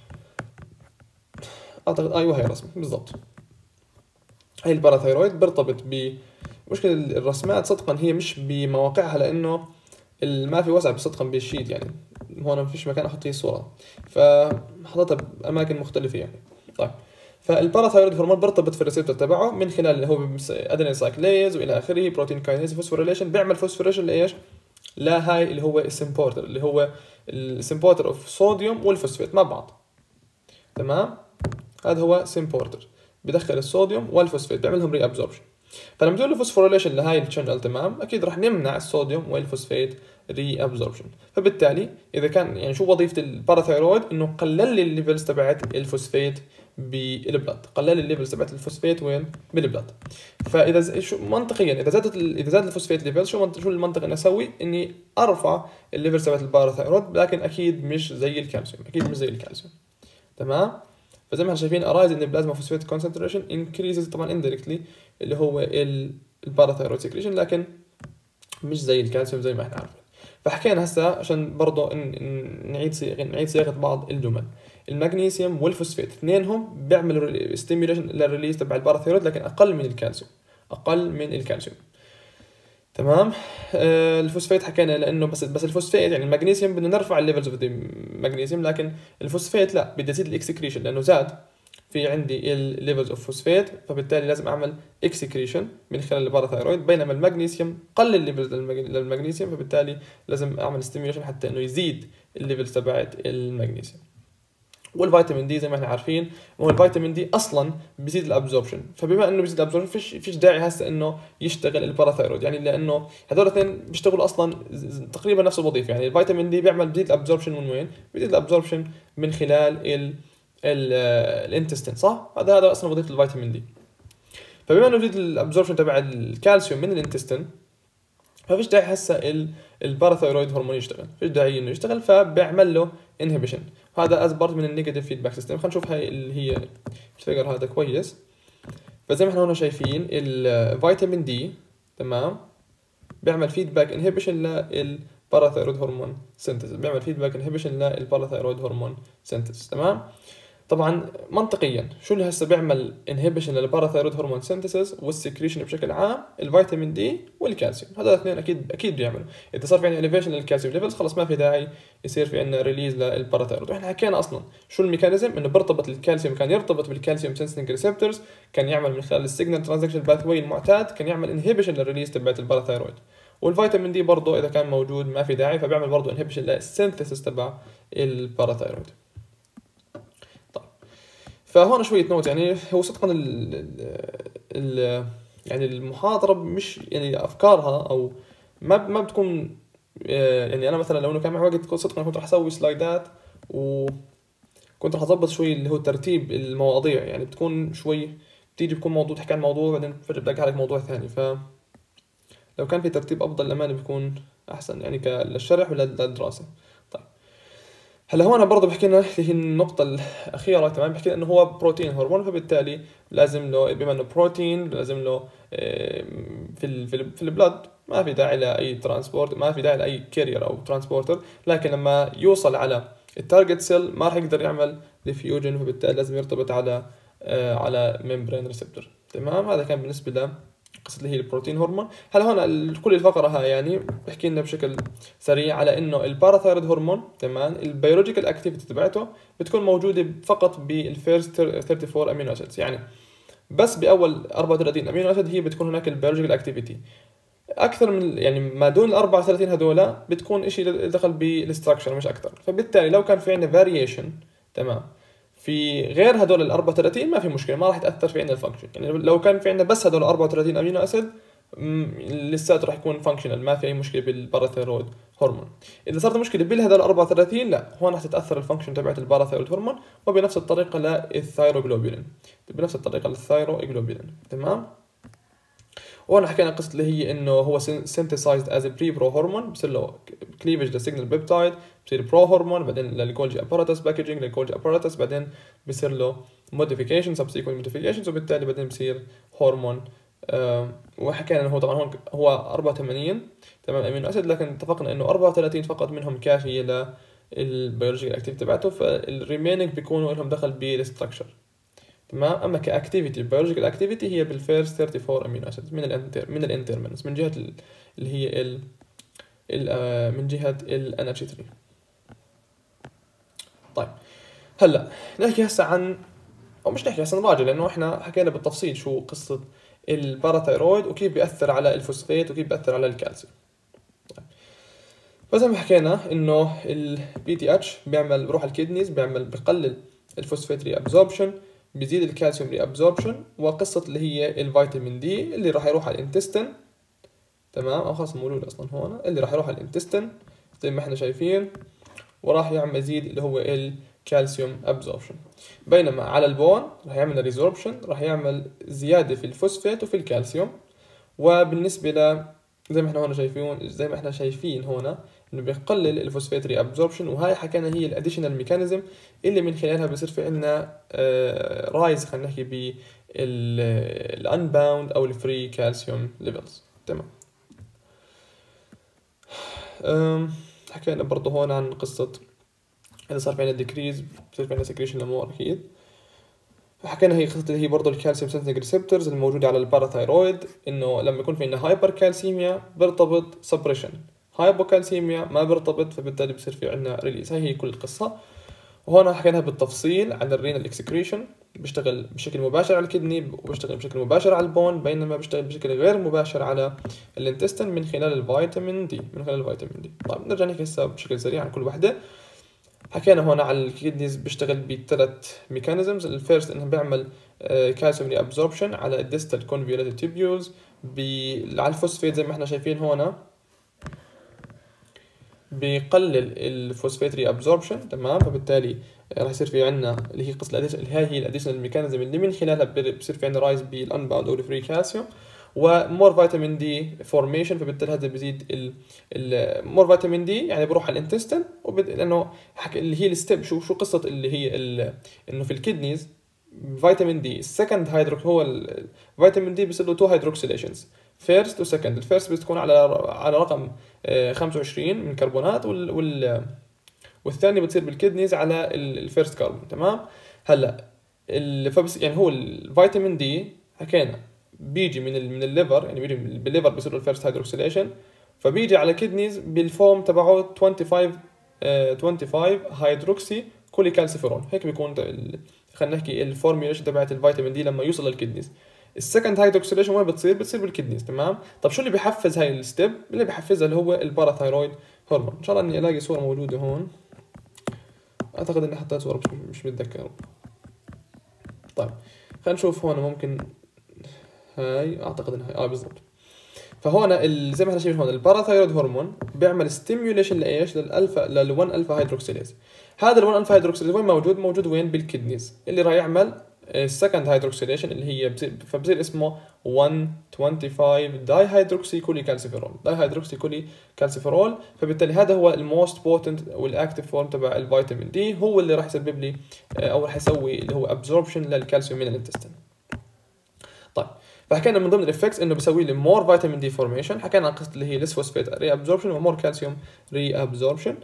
اعتقد ايوه هي الرسمه بالضبط. هي الباراثايرويد بيرتبط ب مشكلة الرسمات صدقا هي مش بمواقعها لانه ما في وسع صدقا بالشيت، يعني هون ما فيش مكان احط فيه الصوره فحطيتها باماكن مختلفه يعني. طيب فالباراثايرويد هرمون بيرتبط في الريسبتور تبعه من خلال اللي هو ادينين سايكليز والى اخره، بروتين كاينيز، فوسفوريليشن، بيعمل فوسفوريليشن لايش؟ لا هاي اللي هو السمبورتر، اللي هو السمبورتر اوف صوديوم والفوسفات مع بعض. تمام، هذا هو سمبورتر، بدخل الصوديوم والفوسفات بيعمل لهم ري ابزوربشن. فلما تقول له فوسفوريليشن لهاي الشانل، تمام، اكيد راح نمنع الصوديوم والفوسفات ري ابزوربشن. فبالتالي اذا كان يعني شو وظيفه الباراثايرويد؟ انه قلل لي الليفلز تبعت الفوسفات بالبلد، قلل الليفلز تبعت الفوسفات وين؟ بالبلد. فاذا ز... شو منطقيا اذا زادت ال... اذا زاد الفوسفات ليفل، شو منطق... شو المنطق اني اسوي؟ اني ارفع الليفلز تبعت الباراثايرويد، لكن اكيد مش زي الكالسيوم، اكيد مش زي الكالسيوم. تمام. فزي ما احنا شايفين ارايز ان البلازما فوسفات كونسنتريشن انكريزز طبعا اندايركتلي اللي هو الباراثايرويد سكريشن، لكن مش زي الكالسيوم زي ما احنا عارفين. فحكينا هسه عشان برضه نعيد صياغه نعيد صياغه بعض الجمل. المغنيسيوم والفوسفات اثنينهم بيعملوا ستيميوليشن للريليز تبع الباراثايرويد، لكن اقل من الكالسيوم، اقل من الكالسيوم. تمام. آه الفوسفات حكينا لانه بس بس الفوسفات يعني المغنيسيوم بدنا نرفع الليفلز اوف المغنيسيوم، لكن الفوسفات لا، بدي ازيد الاكسكريشن لانه زاد في عندي الليفلز اوف فوسفات، فبالتالي لازم اعمل اكسكريشن من خلال الباراثايرويد. بينما المغنيسيوم قلل الليفلز للمغنيسيوم، فبالتالي لازم اعمل ستيميوليشن حتى انه يزيد الليفلز تبعت المغنيسيوم. والفيتامين دي زي ما احنا عارفين، هو الفيتامين دي اصلا بيزيد الابزوربشن، فبما انه بيزيد الابزوربشن فيش فيش داعي هسه انه يشتغل الباراثايرويد، يعني لانه هذول الاثنين بيشتغلوا اصلا تقريبا نفس الوظيفه. يعني الفيتامين دي بيعمل بيزيد الابزوربشن من وين؟ بيزيد الابزوربشن من خلال ال الانتستين، صح؟ هذا هذا اصلا وظيفه الفيتامين دي. فبما انه بيزيد الابزوربشن تبع الكالسيوم من الانتستين، ففيش داعي هسه الباراثايرويد هرمون يشتغل، فيش داعي انه يشتغل، فبيعمل له انهبيشن. هذا از بارت من النيجاتيف فيدباك سيستم. خلينا نشوف هاي اللي هي الفيجر هذا كويس. فزي ما احنا هنا شايفين الفيتامين دي، تمام، بيعمل فيدباك انهبيشن للباراثايرويد هرمون سينثيسيس، بيعمل فيدباك انهبيشن للباراثايرويد هرمون سينثيسيس. تمام. طبعا منطقيا شو اللي هسه بيعمل انهبيشن للباراثايرويد هرمون سينثيسيس والسكريشن بشكل عام؟ الفيتامين دي والكالسيوم، هذول الاثنين اكيد اكيد بيعملوا. اذا صار في عندنا اليفيشن للكالسيوم ليفلز، خلص ما في داعي يصير في عندنا ريليز للباراثايرويد. واحنا حكينا اصلا شو الميكانيزم، انه بيرتبط الكالسيوم، كان يرتبط بالكالسيوم سنسنج ريسبتورز، كان يعمل من خلال السيجنال ترانزكشن باثوي المعتاد، كان يعمل انهبيشن للريليز تبعت الباراثايرويد. والفيتامين دي برضه اذا كان موجود ما في داعي، فبيعمل برضه انهبيشن للسينثيسيس تبع الباراثايرويد. فهون شوية نوت، يعني هو صدقا ال ال يعني المحاضرة مش يعني أفكارها أو ما ما بتكون، يعني أنا مثلا لو إنه كان معي وقت صدقا كنت راح أسوي سلايدات وكنت راح أضبط شوي اللي هو ترتيب المواضيع، يعني بتكون شوي بتيجي بكون موضوع تحكي عن موضوع بعدين فجأة بدك عليك موضوع ثاني، فلو كان في ترتيب أفضل للأمانة بيكون أحسن يعني كالشرح ولا للدراسة. هلا هون برضه بحكي لنا اللي هي النقطة الأخيرة، تمام، بحكي لنا إنه هو بروتين هرمون، فبالتالي لازم له بما إنه بروتين لازم له في ال في, ال في البلد، ما في داعي لأي ترانسبورت، ما في داعي لأي كارير أو ترانسبورتر، لكن لما يوصل على التارجت سيل ما راح يقدر يعمل ديفيوجن، فبالتالي لازم يرتبط على على ميمبرين ريسبتور. تمام. هذا كان بالنسبة له قصة اللي هي البروتين هرمون. هلا هون كل الفقرة هاي يعني بحكي لنا بشكل سريع على انه الباراثايرويد هرمون، تمام، البيولوجيكال اكتيفيتي تبعته بتكون موجودة فقط بالفيرست أربعة وثلاثين امينو اسيدز، يعني بس باول أربعة وثلاثين امينو اسيد هي بتكون هناك البيولوجيكال اكتيفيتي. اكثر من يعني ما دون ال أربعة وثلاثين هذول بتكون شيء دخل بالاستراكشر مش اكثر. فبالتالي لو كان في عندنا فاريشن، تمام، في غير هدول ال أربعة وثلاثين ما في مشكله، ما راح يتاثر في عندنا الفانكشن. يعني لو كان في عندنا بس هدول أربعة وثلاثين امينو اسيد لساته راح يكون فانكشنال، ما في اي مشكله بالباراثايرويد هرمون. اذا صارت مشكله بالهدول أربعة وثلاثين لا، هون راح تتاثر الفانكشن تبعت الباراثايرويد هرمون، وبنفس الطريقه للثايروغلوبولين، بنفس الطريقه للثايروغلوبولين. تمام. وهنا حكينا قصه اللي هي انه هو synthesized as a pre pro هرمون، بصير له كليفج لسيجنال بيبتايد، بصير برو هرمون، بعدين للجولجي اباراتس باكجينج للجولجي اباراتس، بعدين بصير له موديفيكيشن سبسيكوينت موديفيكيشنز، وبالتالي بعدين بصير هرمون. أه وحكينا انه هو طبعا هون هو أربعة وثمانين، تمام، امينو اسيد، لكن اتفقنا انه أربعة وثلاثين فقط منهم كافيه للبيولوجيكال اكتيفيتي تبعته، فالريمينينج بيكونوا لهم دخل بالستراكشر. تمام. اما كاكتيفيتي بيولوجيكال اكتيفيتي هي بالفيرست أربعة وثلاثين امينو اسيد من الانتر من الانترمنس من جهه اللي هي ال ال من جهه ال إن إتش ثلاثة. طيب هلا نحكي هسه عن او مش نحكي هسه نراجع، لانه احنا حكينا بالتفصيل شو قصه الباراثايرويد وكيف بيأثر على الفوسفات وكيف بيأثر على الكالسيوم. فزي ما حكينا انه البي تي اتش بيعمل بروح الكدنيز، بيعمل بقلل الفوسفات ري ابزوربشن، بيزيد الكالسيوم ري ابزوربشن، وقصه اللي هي الفيتامين دي اللي راح يروح على الانتستين، تمام، او خاصه موجود اصلا هون، اللي راح يروح على الانتستين زي ما احنا شايفين، وراح يعمل يزيد اللي هو الكالسيوم ابزوربشن. بينما على البون راح يعمل ريزوربشن، راح يعمل زياده في الفوسفات وفي الكالسيوم. وبالنسبه ل زي ما احنا هون شايفين زي ما احنا شايفين هون انه بيقلل الفوسفات ري ابزوربشن، وهاي حكينا هي الاديشنال ميكانيزم اللي من خلالها بصير في عندنا رايز، خلينا نحكي بالانباوند او الفري كالسيوم ليفلز. تمام. حكينا برضه هون عن قصه اذا صار في عندنا ديكريز بصير في عندنا سكريشن لمور اكيد. حكينا هي قصه اللي هي برضه الكالسيوم سنسنج ريسبتورز الموجوده على الباراثايرويد، انه لما يكون في عندنا هايبر كالسيميا بيرتبط سبريشن، هايبوكالسيميا ما بيرتبط، فبالتالي بصير في عندنا ريليز. هاي هي كل القصه. وهون حكينا بالتفصيل عن الرينال اكسكريشن، بيشتغل بشكل مباشر على الكدني وبيشتغل بشكل مباشر على البون، بينما بيشتغل بشكل غير مباشر على الانتستين من خلال الفيتامين دي من خلال الفيتامين دي. طيب نرجع نحكي هسه بشكل سريع عن كل وحده. حكينا هون على الكدنيز بيشتغل بثلاث ميكانيزمز. الفيرست انه بيعمل كالسيوم ري ابزوربشن على الديستال كونفيوليتد تيبيولز على الفوسفات زي ما احنا شايفين هون، بيقلل الفوسفات ري ابزوربشن، تمام. فبالتالي راح يصير في عندنا اللي هي قصه اللي هي هي الاديشنال ميكانيزم اللي من خلالها بصير في عندنا رايز بالانباوند او الفري كالسيوم ومور فيتامين دي فورميشن. فبالتالي هذا بيزيد المور فيتامين دي يعني بروح على الانتستين، وبد... لانه حك... اللي هي الستيب شو شو قصه اللي هي ال... انه في الكدنيز فيتامين دي السكند هيدروك هو الفيتامين دي بيصير له تو هيدروكسيليشنز، فيرست وسكند. الفيرست بتكون على على رقم خمسة وعشرين من كربونات، وال... وال... والثاني بتصير بالكدنيز على الفيرست كربون، تمام. هلا ال... فبس يعني هو الفيتامين دي حكينا بيجي من ال... من الليفر، يعني بيجي بالليفر بيصير له الفيرست هيدروكسيليشن، فبيجي على كدنيز بالفورم تبعه خمسة وعشرين خمسة وعشرين هيدروكسي كولي كالسيفيرول. هيك بيكون ال... خلينا نحكي الفورميوليشن تبعت الفيتامين دي لما يوصل للكدنيز. السكند هيدروكسيليشن وين بتصير؟ بتصير بالكدنيز، تمام. طب شو اللي بيحفز هاي الستيب؟ اللي بيحفزها اللي هو الباراثايرويد هرمون. ان شاء الله اني الاقي صوره موجوده هون، اعتقد اني حطيت صوره مش مش متذكر. طيب خلينا نشوف هون، ممكن هاي اعتقد انها هاي اه بالضبط. فهون ال... زي ما احنا شايفين هون الباراثايرويد هرمون بيعمل ستيميوليشن لايش؟ للالفا لل واحد الفا هيدروكسيليز. هذا ال واحد الفا هيدروكسيليز وين موجود؟ موجود وين؟ بالكدنيز، اللي راح يعمل السكند هيدروكسيليشن اللي هي بصير فبصير اسمه واحد وعشرين داي هيدروكسي كولي كالسيفيرول، داي هيدروكسي كولي كالسيفيرول. فبالتالي هذا هو الموست بوتنت والاكتيف فورم تبع الفيتامين دي، هو اللي راح يسبب لي او راح يسوي اللي هو ابزوربشن للكالسيوم من الانتستين. طيب فحكينا من ضمن الافكتس انه بيسوي لي مور فيتامين دي فورميشن، حكينا عن قصه اللي هي ليس فوسفات ري ابزوربشن ومور كالسيوم ري ابزوربشن.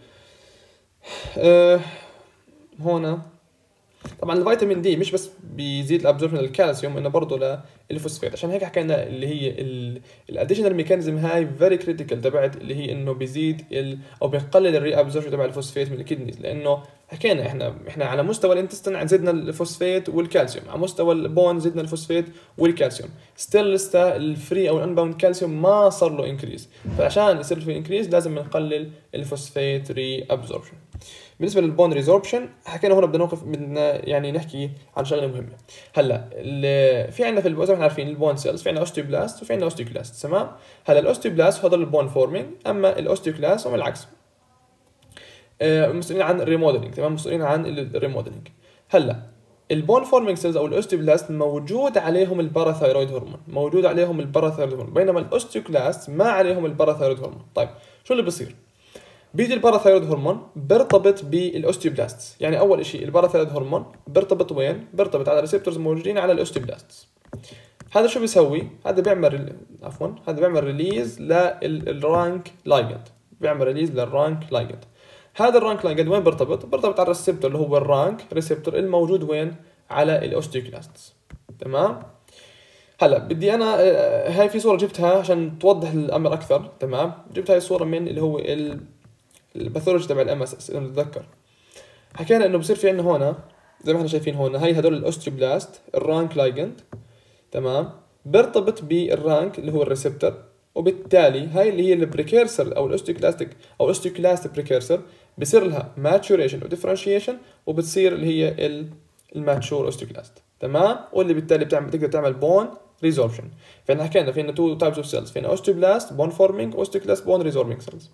أه هنا طبعا الفيتامين دي مش بس بيزيد الابزوربشن للكالسيوم، انه برضه للفوسفات. عشان هيك حكينا اللي هي الاديشنال ميكانيزم هاي فيري كريتيكال تبعت اللي هي انه بيزيد ال او بيقلل الري ابزوربشن تبع الفوسفات من الكدنيز، لانه حكينا احنا احنا على مستوى الانتستين زدنا الفوسفات والكالسيوم، على مستوى البون زدنا الفوسفات والكالسيوم، ستيل لسه الفري او الانباوند كالسيوم ما صار له انكريز. فعشان يصير في انكريز لازم نقلل الفوسفات ري ابزوربشن. بالنسبه للبون ريزوربشن حكينا هون بدنا نوقف، بدنا يعني نحكي عن شغله مهمه. هلا في عندنا في البون زي ما احنا عارفين البون سيلز، في عندنا اوستيوبلاست وفي عندنا اوستيوكلاست، تمام. هلا الاوستيوبلاست هذول البون فورمينج، اما الاوستيوكلاست هم العكس، مسؤولين عن الريموديلنج، تمام، مسؤولين عن الريموديلنج. هلا البون فورمينج سيلز او الاوستيوبلاست موجود عليهم الباراثايرويد هرمون، موجود عليهم الباراثايرويد هرمون، بينما الاوستيوكلاست ما عليهم الباراثايرويد هرمون. طيب شو اللي بصير؟ بيجي الباراثايرويد هرمون بيرتبط بالاوستيوبلاست. يعني اول شيء الباراثايرويد هرمون بيرتبط وين؟ بيرتبط على ريسبتورز موجودين على الاوستيوبلاست. هذا شو بيسوي؟ هذا بيعمل عفوا هذا بيعمل ريليز للرانك لايجند، بيعمل ريليز للرانك لايجند. هذا الرانك لايجند وين بيرتبط؟ بيرتبط على الريسبتور اللي هو الرانك ريسبتور الموجود وين؟ على الاوستيوكلاست، تمام. هلا بدي انا هاي في صوره جبتها عشان توضح الامر اكثر، تمام. جبت هاي الصوره من اللي هو ال الباثولوجي تبع الام اس اس، نتذكر حكينا انه بصير في عندنا هون زي ما احنا شايفين هون هاي هدول الاوستيوبلاست الرانك لايجند، تمام، بيرتبط بالرانك اللي هو الريسبتور، وبالتالي هاي اللي هي البريكيرسر او الاوستيوكلاستيك او اوستيوكلاست بريكيرسر بصير لها ماتوريشن وديفرنشيشن وبتصير اللي هي الماتشور اوستيوكلاست، تمام، واللي بالتالي بتعمل تقدر تعمل بون ريزوربشن. فاحنا حكينا فينا تو تايبس اوف سيلز، فينا اوستيوبلاست بون فورمينج اوستيوكلاست بون ريزوربينج سيلز.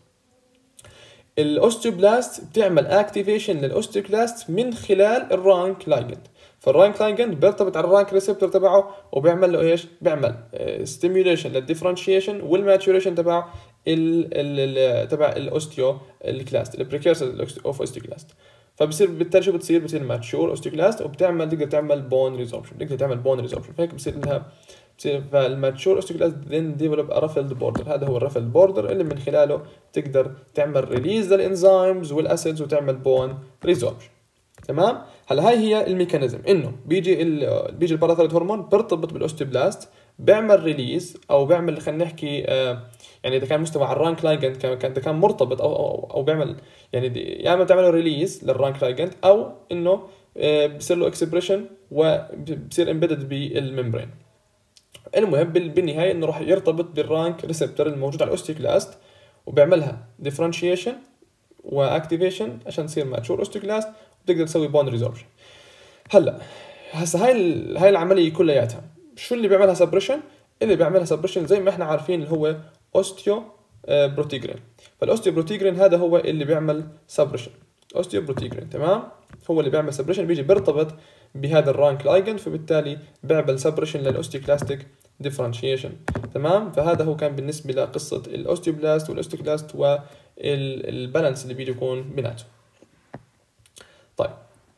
الاوستيوبلاست بتعمل اكتيفيشن للاوستيوكلاست من خلال الرانك لايجند، فالرانك لايجند بيرتبط على الرانك ريسبتور تبعه وبيعمل له ايش؟ بيعمل ستيميوليشن للديفرنشيشن والماتوريشن تبع ال ال تبع الاوستيو الكلاست البريكيرسر اوف اوستيوكلاست. فبصير بالتالي شو بتصير؟ بتصير ماتشور اوستيوكلاست وبتعمل تقدر تعمل بون ريزوربشن، تقدر تعمل بون ريزوربشن، فهيك بصير لها بتصير فالماتشور اوستيوكلاست then develop a ruffled border. هذا هو الرفلد بوردر اللي من خلاله تقدر تعمل ريليز للانزيمز والاسيدز وتعمل بون ريزوربشن، تمام. هلا هاي هي الميكانيزم، انه بيجي ال بيجي الباراثايرويد هرمون بيرتبط بالاوستيوبلاست، بيعمل ريليز او بيعمل خلينا نحكي آه يعني اذا كان مستوى على الرانك لايجند كان كان كان مرتبط او او, أو بيعمل يعني يا اما بتعمل ريليز للرانك لايجند او انه آه بصير له اكسبريشن وبصير امبيدد بالممبرين. المهم بالنهايه انه راح يرتبط بالرانك ريسبتور الموجود على الاوستيوكلاست وبيعملها ديفرنشيشن واكتيفيشن عشان تصير ماتشور اوستيوكلاست وتقدر تسوي بون ريزوربشن. هلا هسه هاي هاي العمليه كلياتها شو اللي بيعملها سبريشن؟ اللي بيعملها سبريشن زي ما احنا عارفين اللي هو اوستيو بروتيجرين. فالاوستيو بروتيجرين هذا هو اللي بيعمل سبريشن، اوستيو بروتيجرين، تمام، هو اللي بيعمل سبريشن، بيجي بيرتبط بهذا الرانك لايجند فبالتالي بيعمل سبريشن للاوستيوكلاستيك ديفرنشيشن، تمام. فهذا هو كان بالنسبه لقصه الاوستيوبلاست والاوستيوكلاست والبالانس اللي بيجي يكون بيناتهم. طيب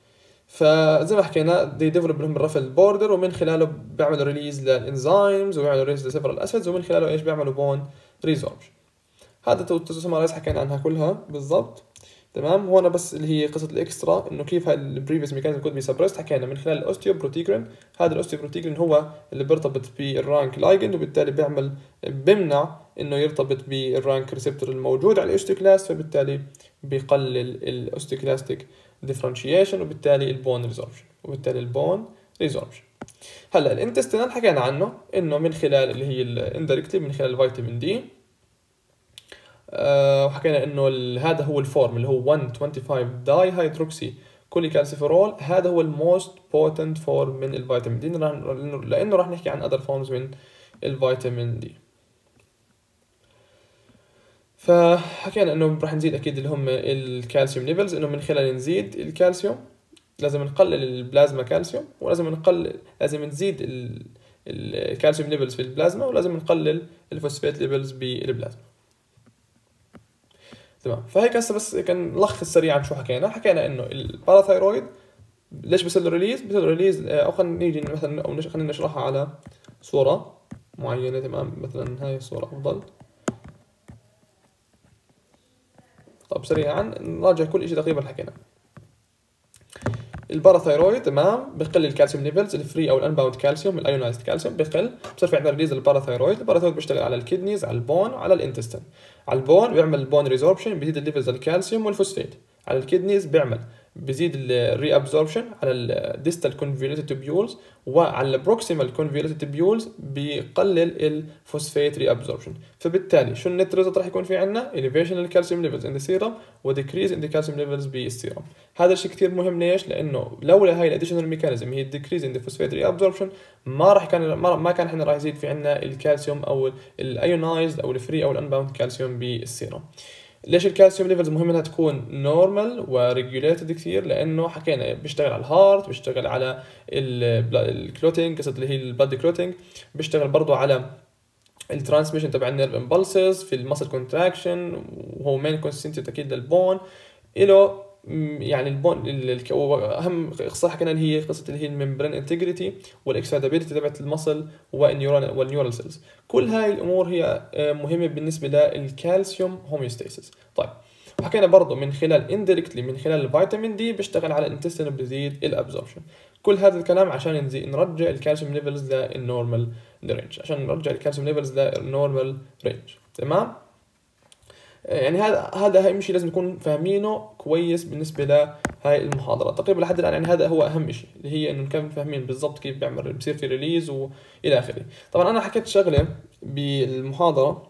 فزي ما حكينا دي ديفلوب لهم الرفل بوردر ومن خلاله بيعملوا ريليز للانزيمز وبيعملوا ريليز لسيفرال اسيدز ومن خلاله ايش بيعملوا بون ريزوربشن. هذا توسمرايز حكينا عنها كلها بالضبط، تمام. هون بس اللي هي قصه الاكسترا انه كيف هاي البريفيس ميكانيزم كود بي سبريست، حكينا من خلال الاوستيو بروتيجرين. هذا الاوستيو بروتيجرين هو اللي بيرتبط بالرانك لايجند وبالتالي بيعمل بيمنع انه يرتبط بالرانك ريسبتور الموجود على الاوستيوكلاست، فبالتالي بيقلل الاوستيوكلاستيك ديفرنشيشن وبالتالي البون ريزوربشن وبالتالي البون ريزوربشن. هلا الانتستينال حكينا عنه انه من خلال اللي هي الاندايركتلي من خلال الفيتامين دي، أه وحكينا انه هذا هو الفورم اللي هو مية وخمسة وعشرين داي هيدروكسي كوليكالسيفيرول، هذا هو الموست بوتنت فورم من الفيتامين دي، لانه راح نحكي عن اذر فورمز من الفيتامين دي. فحكينا انه راح نزيد اكيد اللي هم الكالسيوم ليفلز، انه من خلال نزيد الكالسيوم لازم نقلل البلازما كالسيوم، ولازم نقلل لازم نزيد الكالسيوم ليفلز في البلازما، ولازم نقلل الفوسفات ليفلز بالبلازما، تمام. فهيك هسه بس كان نلخص سريعا شو حكينا. حكينا انه الباراثايرويد ليش بيصير له ريليز؟ بيصير له ريليز او خلينا نيجي مثلا او خلينا نشرحها على صوره معينه، تمام. مثلا هاي الصوره افضل. طب سريعا نراجع كل شيء تقريبا حكينا. الباراثايرويد، تمام، بقل الكالسيوم ليفلز الفري او الانباوند كالسيوم الايونايزد كالسيوم بقل، بصير في عندنا ريليز للباراثايرويد. الباراثايرويد بيشتغل على الكدنيز، على البون، على الانتستين. على البون بيعمل البون ريزوربشن، بيزيد الليفلز الكالسيوم والفوسفات. على الكدنيز بيعمل بيزيد الري ابزوربشن على الديستال كونفوليوتد تيبيولز، وعلى البروكسيمال كونفوليوتد تيبيولز بيقلل الفوسفات ري ابزوربشن. فبالتالي شو النت ريزلت راح يكون في عندنا؟ elevation الكالسيوم ليفلز ان ذا سيرم وديكريز ان ذا كالسيوم ليفلز بالسيرم. هذا الشيء كثير مهم. ليش؟ لانه لولا هاي الاديشنال ميكانيزم هي الديكريز ان ذا فوسفات ري ابزوربشن ما راح كان ما كان احنا راح يزيد في عندنا الكالسيوم او الايونايزد او الفري او الانباوند كالسيوم بالسيرم. ليش الكالسيوم ليفلز مهم انها تكون نورمال وريجوليتد كثير؟ لانه حكينا بيشتغل على الهارت، بيشتغل على الكلوتينج، قصه اللي هي البلاد كلوتينج، بيشتغل برضه على الترانسميشن تبع النيرف امبلسز في المسل كونتراكشن، وهو مين كونسنتنت اكيد للبون له يعني البون. اهم قصه حكينا اللي هي قصه اللي هي الممبرين انتجريتي والاكسايتابيلتي تبعت المسل والنيورال والنيورال سيلز. كل هاي الامور هي مهمه بالنسبه للكالسيوم هوميوستاسيس. طيب وحكينا برضه من خلال اندايركتلي من خلال الفيتامين دي بيشتغل على الانتستين بيزيد الابزوربشن. كل هذا الكلام عشان نزيد نرجع الكالسيوم ليفلز للنورمال رينج، عشان نرجع الكالسيوم ليفلز للنورمال رينج، تمام. يعني هذا هذا اهم شيء لازم نكون فاهمينه كويس بالنسبه لهاي المحاضره تقريبا لحد الان. يعني هذا هو اهم شيء، اللي هي انه نكون فاهمين بالضبط كيف بيعمل بصير في ريليز والى اخره. طبعا انا حكيت شغله بالمحاضره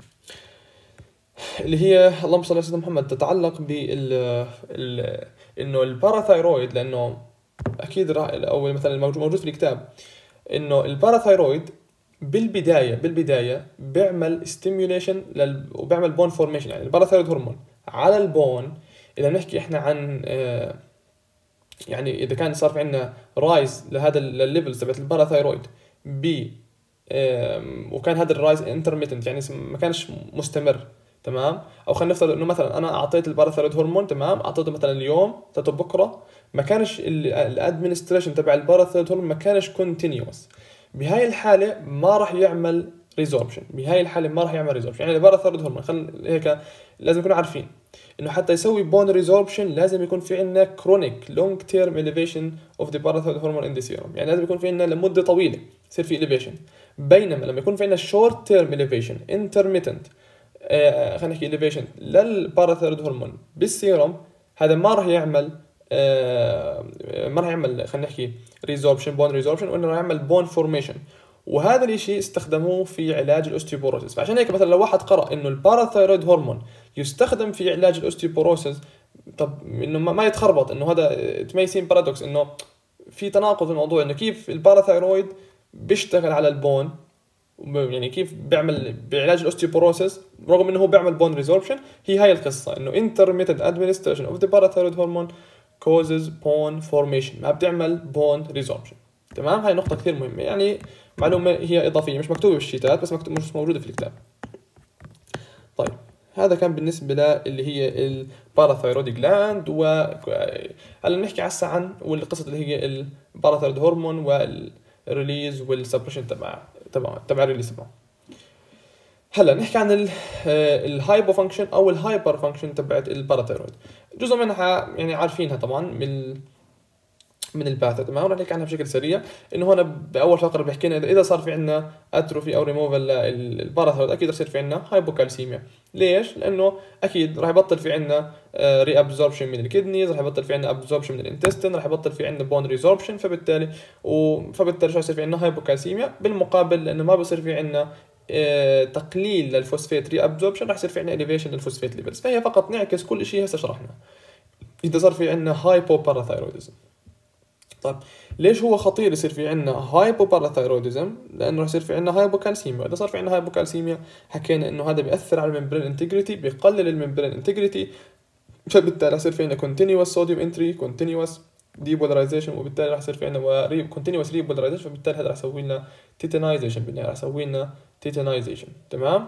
اللي هي اللهم صل على سيدنا محمد تتعلق بال ال... انه الباراثايرويد، لانه اكيد راح او مثلا موجود موجود في الكتاب انه الباراثايرويد بالبدايه بالبدايه بيعمل ستيميوليشن لل... وبيعمل بون فورميشن. يعني الباراثايرويد هرمون على البون، اذا بنحكي احنا عن آه يعني اذا كان صار في عندنا رايز لهذا الليفلز تبعت الباراثايرويد ب آه وكان هذا الرايز انترميتنت، يعني ما كانش مستمر، تمام. او خلينا نفترض انه مثلا انا اعطيت الباراثايرويد هرمون، تمام، اعطيته مثلا اليوم، اعطيته بكره، ما كانش الادمنستريشن تبع الباراثايرويد هرمون ما كانش كونتينيوس، بهاي الحاله ما راح يعمل ريزوربشن. بهاي الحاله ما راح يعمل ريزوربشن. يعني الباراثايرويد هرمون خل هيك لازم نكون عارفين انه حتى يسوي بون ريزوربشن لازم يكون في عندنا كرونيك لونج تيرم اليفيشن اوف ذا باراثايرويد هرمون ان ذا سيروم، يعني لازم يكون في عندنا لمده طويله يصير في اليفيشن. بينما لما يكون في عندنا شورت تيرم اليفيشن انترميتنت، آه خلينا نحكي اليفيشن للباراثايرويد هرمون بالسيروم، هذا ما راح يعمل آه ما راح يعمل خلينا نحكي ريزوربشن بون ريزوربشن، وانه راح يعمل بون فورميشن. وهذا الشيء استخدموه في علاج الاوستيوبوروسيس. فعشان هيك مثلا لو واحد قرأ انه الباراثايرويد هرمون يستخدم في علاج الاوستيوبوروسيس، طب انه ما يتخربط، انه هذا تميسين بارادوكس، انه في تناقض في الموضوع، انه كيف الباراثايرويد بيشتغل على البون، يعني كيف بيعمل بعلاج الاوستيوبوروسيس رغم انه هو بيعمل بون ريزوربشن. هي هاي القصه، انه intermittent administration of the parathyroid hormone causes bone formation، ما بتعمل bone resorption، تمام. هاي نقطه كثير مهمه، يعني معلومه هي اضافيه مش مكتوبه بالشيتات بس مكتوب مش موجوده في الكتاب. طيب هذا كان بالنسبه اللي هي الباراثايرويد جلاند. و هلا نحكي هسه عن والقصه اللي هي الباراثايرويد هرمون والريليز والسبريشن تبع تبع تبع الريليز تبعه. هلا نحكي عن الهايبو فانكشن او الهايبر فانكشن تبعت الباراثايرويد. جزء منها يعني عارفينها طبعا من من الباث، تمام. رح نحكي عنها بشكل سريع. انه هنا باول فقره بحكي لنا اذا صار في عندنا اتروفي او ريموفال للباراثايرويد اكيد رح يصير في عندنا هايبوكالسيميا. ليش؟ لانه اكيد رح يبطل في عندنا ري ابزوربشن من الكدنيز، رح يبطل في عندنا ابزوربشن من الانتستين، رح يبطل في عندنا بون ريزوربشن، فبالتالي و... فبالتالي شو يصير في عندنا هايبوكالسيميا. بالمقابل لانه ما بصير في عندنا تقليل للفوسفات ري ابزوربشن، رح يصير في عندنا اليفيشن للفوسفات ليفلز. فهي فقط نعكس كل شيء هسه شرحناه اذا صار في عندنا هايبوباراثايرويدزم. طيب ليش هو خطير يصير في عندنا هايبوباراثايرويدزم؟ لانه يصير في عندنا هايبوكالسيميا. اذا صار في عندنا هايبوكالسيميا حكينا انه هذا بياثر على الممبرين انتجريتي، بيقلل الممبرين انتجريتي، فبالتالي يصير في عندنا continuous sodium entry continuous depolarization، وبالتالي راح يصير في عندنا continuous repolarization، فبالتالي هذا راح يسوي لنا تيتانايزيشن، بالنهايه راح يسوي لنا تيتانايزيشن، تمام.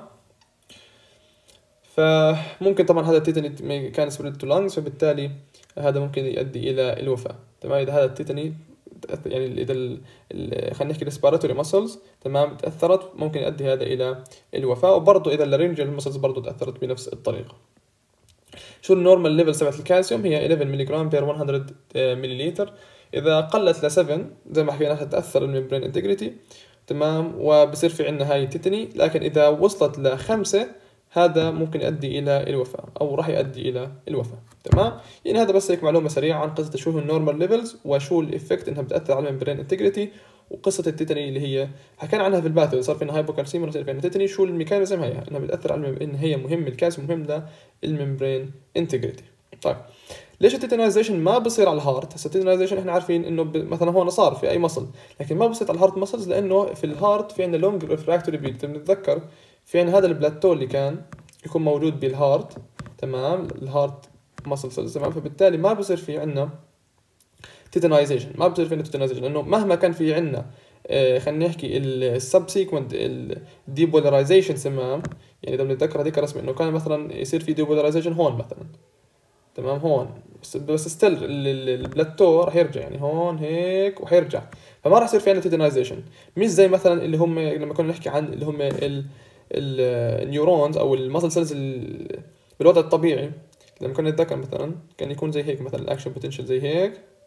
فممكن طبعا هذا التيتاني كان سبريد تو لانجز، فبالتالي هذا ممكن يؤدي الى الوفاه، تمام. اذا هذا التيتاني يعني اذا خلينا نحكي الريسبيراتوري ماسلز، تمام، تاثرت ممكن يؤدي هذا الى الوفاه. وبرضه اذا اللارنجال ماسلز برضه تاثرت بنفس الطريقه. شو النورمال ليفل تبعت الكالسيوم؟ هي إحدى عشر ملي جرام بير مية مليلتر. اذا قلت ل سبعة زي ما حكينا تاثر الممبرين انتجريتي، تمام، وبصير في عندنا هاي تيتاني. لكن اذا وصلت ل خمسة هذا ممكن يؤدي الى الوفاه او راح يؤدي الى الوفاه، تمام. يعني هذا بس هيك معلومه سريعه عن قصه شو هو النورمال ليفلز وشو الايفكت انها بتاثر على الممبرين انتجريتي، وقصه التيتاني اللي هي حكينا عنها في الباث. اذا صار فينا هايبوكالسيميا صار فينا تيتاني، شو الميكانيزم هي انها بتاثر على ان هي مهم الكالسيوم مهم للممبرين انتجريتي. طيب ليش التيتانايزيشن ما بصير على الهارت؟ هسه التيتانايزيشن احنا عارفين انه ب... مثلا هون صار في اي مصل، لكن ما بصير على الهارت ماسلز، لانه في الهارت في عندنا لونج ريفراكتوري بيريد. بنتذكر في عندنا هذا البلاتو اللي كان يكون موجود بالهارت، تمام، الهارت ماسل سيلز، تمام. فبالتالي ما بصير في عندنا تيتانايزيشن، ما بصير في عندنا تيتانايزيشن، لانه مهما كان في عندنا آه خلينا نحكي السبسيكونت الديبولاريزيشن، تمام. يعني اذا بنتذكر هذيك الرسمه انه كان مثلا يصير في ديبولاريزيشن هون مثلا، تمام، هون بس بس ستيل البلاتو راح يرجع، يعني هون هيك وحيرجع، فما راح يصير في عندنا تيتانايزيشن. مش زي مثلا اللي هم لما كنا نحكي عن اللي هم ال النيورونز او المسل سيلز بالوضع الطبيعي. لما كنا نتذكر مثلا كان يكون زي هيك، مثلا الاكشن بوتنشال زي هيك،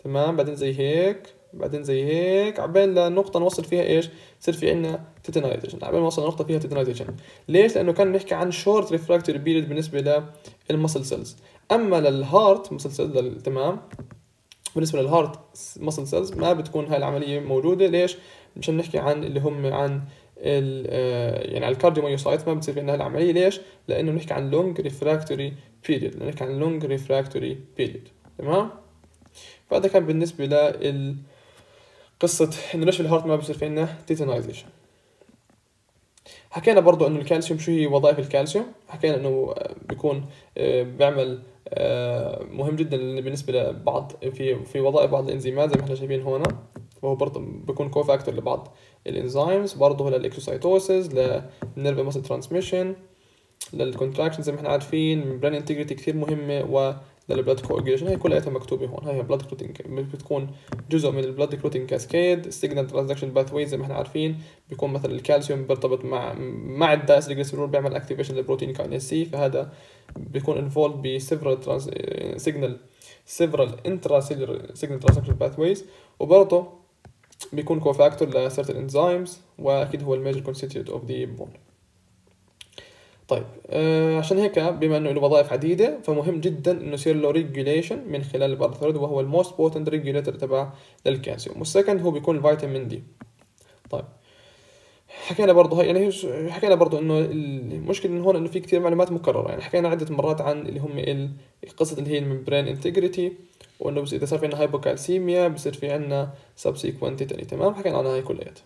تمام، بعدين زي هيك، بعدين زي هيك، عبين لنقطة نوصل فيها ايش؟ يصير في عندنا تيتنايزيشن، عبين نوصل لنقطة فيها تيتنايزيشن. ليش؟ لأنه كان نحكي عن شورت ريفراكتوري بيريد بالنسبة للمسل سيلز. أما للهارت مسل سيلز، تمام، بالنسبة للهارت مسل سيلز ما بتكون هاي العملية موجودة. ليش؟ مشان نحكي عن اللي هم عن ال يعني على الكارديوميوسايت ما بتصير في عندنا هاي العملية. ليش؟ لأنه نحكي عن لونج ريفراكتوري بيريد، نحكي عن لونج ريفراكتوري بيريد، تمام. فهذا كان بالنسبة لل قصة إنه ليش في الهارت ما بصير في عندنا تيتانايزيشن. حكينا برضو إنه الكالسيوم شو هي وظائف الكالسيوم، حكينا إنه بيكون بيعمل مهم جدا بالنسبة لبعض في في وظائف بعض الإنزيمات زي ما احنا شايفين هنا، وهو برضو بيكون كوفاكتور لبعض الإنزيمز، برضو للإكسوسايتوسيس، للنيرف ماسل ترانسميشن، للكونتراكشن زي ما احنا عارفين، الممبرين انتجريتي كثير مهمة، وللبلاد كواجيوليشن. هي كلها مكتوبة هون. هاي بلاد كلوتينج بتكون جزء من البلاد كلوتينج كاسكيد. سيجنال ترانزكشن باثويز زي ما احنا عارفين بيكون مثلا الكالسيوم بيرتبط مع مع الدايسليجليسيرول بيعمل اكتيفيشن للبروتين كاينيز سي، فهذا بيكون انفولد بسيفرال ترانس سيجنال سيفرال انترا سيجنال ترانزكشن باثويز، وبرضه بيكون كوفاكتور لسيرتن انزيمز، واكيد هو الميجر كونستيتيوت اوف ذا بون. طيب آه عشان هيك بما انه له وظائف عديده فمهم جدا انه يصير له ريجوليشن من خلال الباراثيرويد، وهو الموست بوتنت ريجوليتر تبع للكالسيوم. والسكند هو بيكون الفيتامين دي. طيب حكينا برضه هاي يعني حكينا برضه انه المشكله من هون انه في كثير معلومات مكرره. يعني حكينا عده مرات عن اللي هم القصه اللي هي الممبرين انتجريتي، وانه بس اذا صار في عندنا هايبوكالسيميا بصير في عندنا سبسيكوينت تاني، تمام. حكينا عنها هاي كلياتها.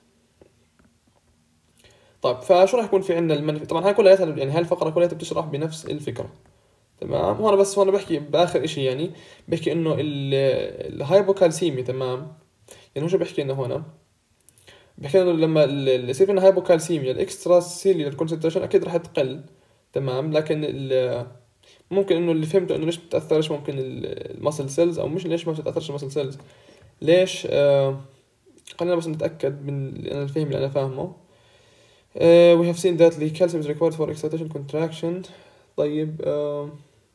طيب فشو راح يكون في عندنا المنفي؟ طبعا هاي كلها يعني هاي الفقره كلها بتشرح بنفس الفكره، تمام. هون بس هون بحكي باخر اشي، يعني بحكي انه الهايبوكالسيميا، تمام. يعني هو شو بحكي لنا هون؟ بحكي انه لما يصير في عندنا هايبوكالسيميا الاكسترا سيلولر كونسنتريشن اكيد راح تقل، تمام. لكن ممكن انه اللي فهمته انه ليش بتاثرش ممكن المسل سيلز، او مش ليش ما بتاثرش المسل سيلز، ليش؟ آه خلينا بس نتاكد من انا الفهم اللي انا فاهمه. Uh, we have seen that the calcium is required for excitation contraction. طيب uh,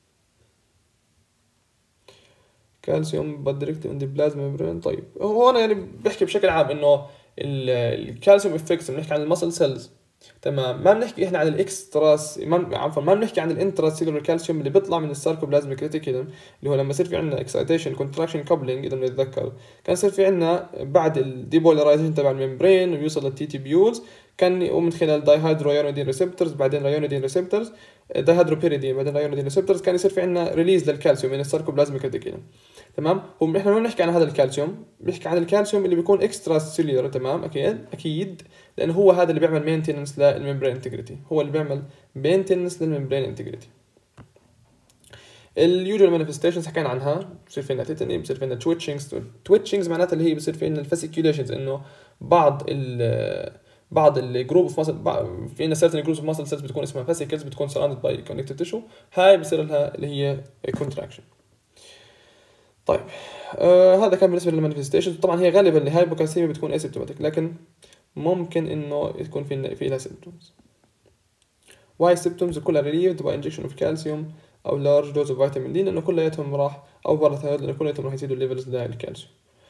calcium but directly on the plasma membrane. طيب هو أنا يعني بحكي بشكل عام إنه الكالسيوم افكتس بنحكي عن المسل سيلز، تمام. ما بنحكي إحنا عن الإكستراس، ما عفوا ما بنحكي عن الانترا سيلولر كالسيوم اللي بيطلع من الساركوبلازميك ريتيكولم، اللي هو لما يصير في عندنا اكسايتيشن كونتراكشن كابلينج. إذا بنتذكر كان يصير في عندنا بعد الديبولاريزيشن تبع الممبرين ويوصل للتي تي بيولز، كان ومن خلال دايهيدرويانودين ريسبتورز، بعدين ريانودين ريسبتورز، دايهيدروبيريدين، بعدين ريانودين ريسبتورز، كان يصير في عندنا ريليز للكالسيوم من الساركوبلازميك ريتيكولم، تمام. هو احنا ما بنحكي عن هذا الكالسيوم، بنحكي عن الكالسيوم اللي بيكون اكسترا سيلولر، تمام. اكيد اكيد لانه هو هذا اللي بيعمل مينتيننس للممبرين انتجريتي، هو اللي بيعمل مينتيننس للممبرين انتجريتي. اليوجوال مانيفستيشنز حكينا عنها، بصير في عندنا تيتاني، بصير في عندنا تويتشنجز. تويتشنجز معناتها اللي هي بصير في عندنا الفاسيكيوليشنز، انه بعض ال بعض الجروب اوف ماسل، في عندنا سيرتن جروبس اوف ماسل سيلز بتكون اسمها فاسيكلز، بتكون سراوندد باي كونكتيف تيشو، هاي بصير لها اللي هي كونتراكشن. طيب آه هذا كان بالنسبه للمانيفستيشنز. طبعا هي غالبا الهايبوكالسيميا بتكون اسيمتوماتيك، لكن ممكن انه يكون في في لها سيمبتومز. واي سيمبتومز كلها ريليفد باي انجكشن اوف كالسيوم او لارج دوز اوف فيتامين دي، لانه كلياتهم راح او باراثايرويد، لانه كلياتهم راح يزيدوا الليفلز للكالسيوم.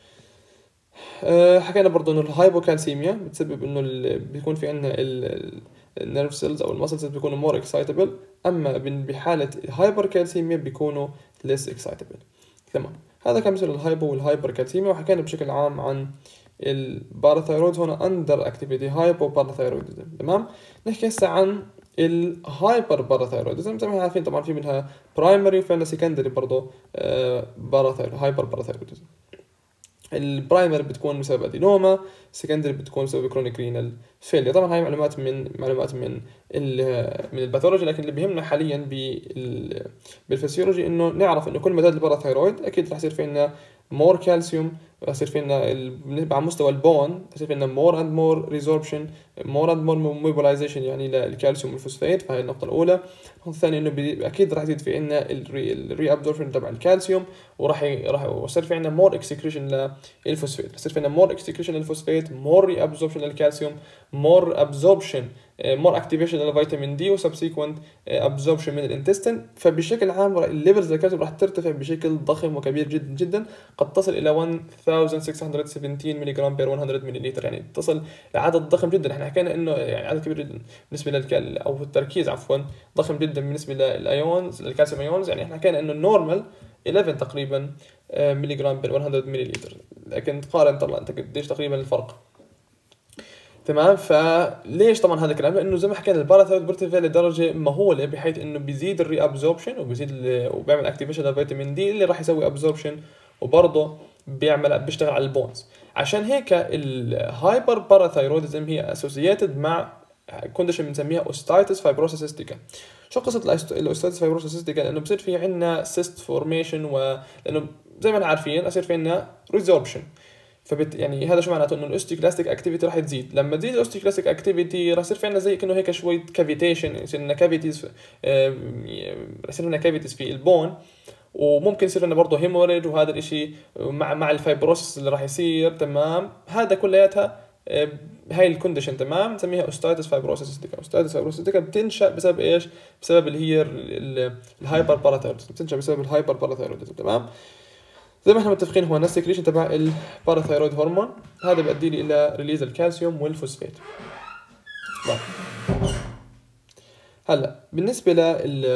أه حكينا برضه انه الهايبوكالسيميا بتسبب انه بيكون في عندنا النيرف سيلز او المسل سيلز بيكونوا مور اكسايتبل، اما بحاله الهايبركالسيميا بيكونوا ليس اكسايتبل، تمام. هذا كان مثل الهايبو والهايبركالسيميا. وحكينا بشكل عام عن الباراثايرويد هنا اندر اكتيفيتي هايبو باراثايرويدزم، تمام. نحكي هسه عن الهايبر باراثايرويدزم. زي ما احنا عارفين طبعا في منها برايمري وفي عندنا سكندري برضه باراثايرويد هايبر باراثايرويدزم. البرايمري بتكون بسبب ادينوما، السكندري بتكون بسبب كرونيك رينال فيلير. طبعا هاي معلومات من معلومات من من الباثولوجي، لكن اللي بيهمنا حاليا بالفسيولوجي انه نعرف انه كل ما زاد الباراثايرويد اكيد رح يصير في عندنا مور كالسيوم، رح يصير في عندنا بالنسبه على مستوى البون رح يصير في عندنا مور اند مور ريزوربشن، مور اند مور موبيلايزيشن يعني للكالسيوم والفوسفات. فهي النقطه الاولى. النقطه الثانيه انه اكيد رح يزيد في عندنا الري ابزوربشن تبع الكالسيوم، وراح راح يصير في عندنا مور اكسكريشن للفوسفات، رح يصير في عندنا مور اكسكريشن للفوسفات، مور ري ابزوربشن للكالسيوم، مور ابزوربشن مور اكتيفيشن للفيتامين دي وسبسيكونت ابزوربشن من الانتستين. فبشكل عام الليفلز للكالسيوم راح ترتفع بشكل ضخم وكبير جدا جدا، قد تصل الى ألف وستمية وسبعتاشر ملي جرام بير مية مللتر، يعني تصل لعدد ضخم جدا. احنا حكينا انه يعني عدد كبير جدا بالنسبه للكال او التركيز عفوا ضخم جدا بالنسبه للايونز الكالسيوم ايونز، يعني احنا حكينا انه النورمال إحدى عشر تقريبا ملي جرام بير مية مللتر، لكن تقارن طبعا انت قديش تقريبا الفرق. تمام. فليش طبعا هذا الكلام؟ لانه زي ما حكينا الباراثايرويد بيرتفع لدرجه مهوله بحيث انه بيزيد الري ابزوربشن وبيزيد وبيعمل اكتيفيشن للفيتامين دي اللي راح يسوي ابزوربشن، وبرضه بيعمل بيشتغل على البونز. عشان هيك الهايبر باراثايرويدزم هي اسوسييتد مع كونديشن بنسميها اوستايتس فايبروسيس سيستيكا. شو قصه الاوستايتس فايبروسيس سيستيكا؟ لانه بصير في عندنا سيست فورميشن، ولانه زي ما احنا عارفين يصير في عندنا ريزوربشن. فبت يعني هذا شو معناته؟ انه الاوستيكلاستيك اكتيفيتي راح تزيد. لما تزيد الاوستيكلاستيك اكتيفيتي راح يصير في عندنا زي كانه هيك شويه كافيتيشن، يصير لنا كافيتيز، يصير لنا كافيتيز في البون، وممكن يصير لنا برضه هيموريج، وهذا الاشي مع مع الفايبروسس اللي راح يصير. تمام. هذا كلياتها هاي الكونديشن تمام نسميها اوستايتس فايبروسيس سيستيكا. اوستايتس فايبروسيس سيستيكا بتنشا بسبب ايش؟ بسبب اللي هي الهايبر باراثايرويدزم، بتنشا بسبب الهايبر باراثايرويدزم. تمام. زي ما احنا متفقين هو نفس السكريشن تبع الباراثايرويد هرمون، هذا بيؤدي لي الى ريليز الكالسيوم والفوسفات. طيب هلا بالنسبه لل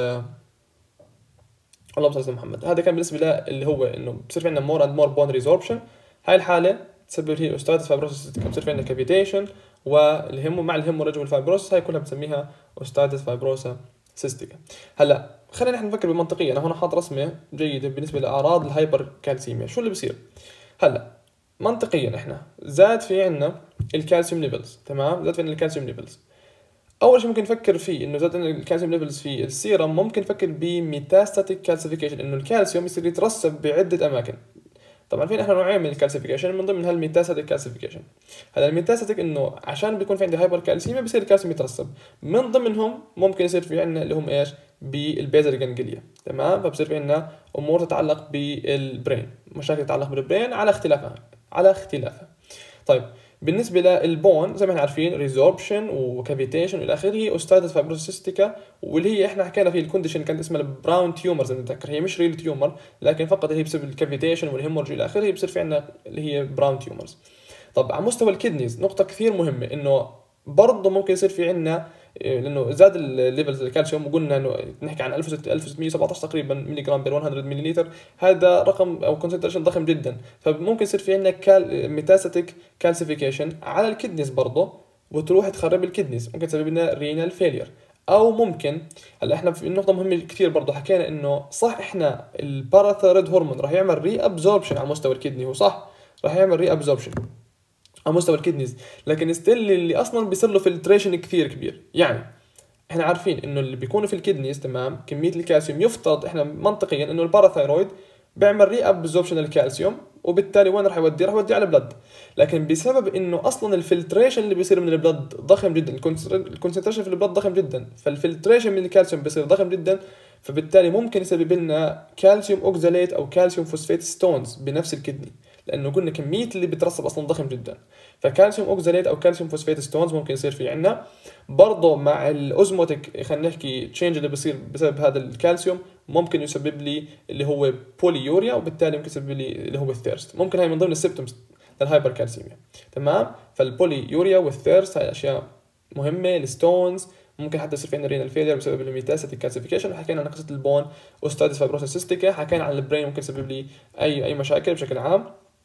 اللهم صل على محمد، هذا كان بالنسبه اللي هو انه بصير في عندنا مور اند مور بون ريزوربشن. هاي الحاله تسبب هي اوستايتس فايبروسيس، بصير في عندنا كافيتيشن والهيمو مع الهيموريج والفايبروسس، هاي كلها بنسميها اوستايتس فايبروسا سيستيكا. هلا خلينا نحن نفكر بمنطقيا. انا هون حاط رسمه جيده بالنسبه لاعراض الهايبر كالسيميا. شو اللي بصير؟ هلا منطقيا احنا زاد في عندنا الكالسيوم ليفلز. تمام. زاد في عندنا الكالسيوم ليفلز. اول شيء ممكن نفكر فيه انه زاد عندنا الكالسيوم ليفلز في السيرم، ممكن نفكر بميتاستاتيك كالسيفيكيشن، انه الكالسيوم يصير يترسب بعده اماكن. طبعا في احنا نوعين من الكالسيفيكيشن، من ضمنها الميتاستاتيك كالسيفيكيشن. هذا الميتاستاتيك انه عشان بيكون في عندي هايبر كالسيميا بصير الكالسيوم يترسب. من ضمنهم ممكن يصير في عندنا اللي هم ايش؟ بالبيزل جانجليا. تمام. فبصير في عندنا امور تتعلق بالبرين، مشاكل تتعلق بالبرين على اختلافها على اختلافها. طيب بالنسبه للبون زي ما احنا عارفين ريزوربشن وكافيتيشن والى اخره، اوستايتس فايبروسيس سيستيكا، واللي هي احنا حكينا في الكونديشن كانت اسمها البراون تيومر زي ما نتذكر. هي مش ريل تيومر، لكن فقط هي بسبب الكافيتيشن والهيمورج الى اخره بصير في عندنا اللي هي براون تيومرز. طب على مستوى الكدنيز نقطه كثير مهمه، انه برضه ممكن يصير في عندنا لانه زاد الليفلز الكالسيوم، وقلنا انه نحكي عن ألف وستمية وسبعطعش تقريبا ملي جرام بير مية مللتر، هذا رقم او كونسنتريشن ضخم جدا. فممكن يصير في عندنا كال ميتاستاتيك كالسيفيكيشن على الكدنيز برضه، وتروح تخرب الكدنيز، ممكن تسبب لنا رينال فيلير. او ممكن هلا احنا في نقطه مهمه كثير برضه حكينا انه صح احنا الباراثايرويد هرمون راح يعمل ري ابزوربشن على مستوى الكدني، هو صح راح يعمل ري ابزوربشن على مستوى الكدنيز، لكن ستيل اللي اصلا بيصير له فلتريشن كثير كبير. يعني احنا عارفين انه اللي بيكونوا في الكدنيز تمام كميه الكالسيوم، يفترض احنا منطقيا انه الباراثايرويد بيعمل ري ابزوربشن للكالسيوم، وبالتالي وين راح يودي؟ راح يودي على البلد. لكن بسبب انه اصلا الفلتريشن اللي بيصير من البلد ضخم جدا، الكونسنتريشن في البلد ضخم جدا، فالفلتريشن من الكالسيوم بيصير ضخم جدا، فبالتالي ممكن يسبب لنا كالسيوم اوكزاليت او كالسيوم فوسفات ستونز بنفس الكدني، لانه قلنا كميه اللي بترسب اصلا ضخم جدا. فكالسيوم اوكزاليت او كالسيوم فوسفات ستونز ممكن يصير في عندنا برضه مع الاوزموتيك، خلينا نحكي تشينج اللي بيصير بسبب هذا الكالسيوم، ممكن يسبب لي اللي هو بوليوريا، وبالتالي ممكن يسبب لي اللي هو الثيرست. ممكن هاي من ضمن السيمبتومز للهايبر كالسيميا. تمام. فالبوليوريا والثيرست هاي اشياء مهمه. الستونز ممكن حتى يصير في عندنا رينال فيلير بسبب الميتاستاتيك كالسيفيكيشن. حكينا عن قصه البون اوستايتس فايبروسيس سيستيكا، حكينا عن البرين ممكن يسبب لي اي اي مشاكل بشكل عام.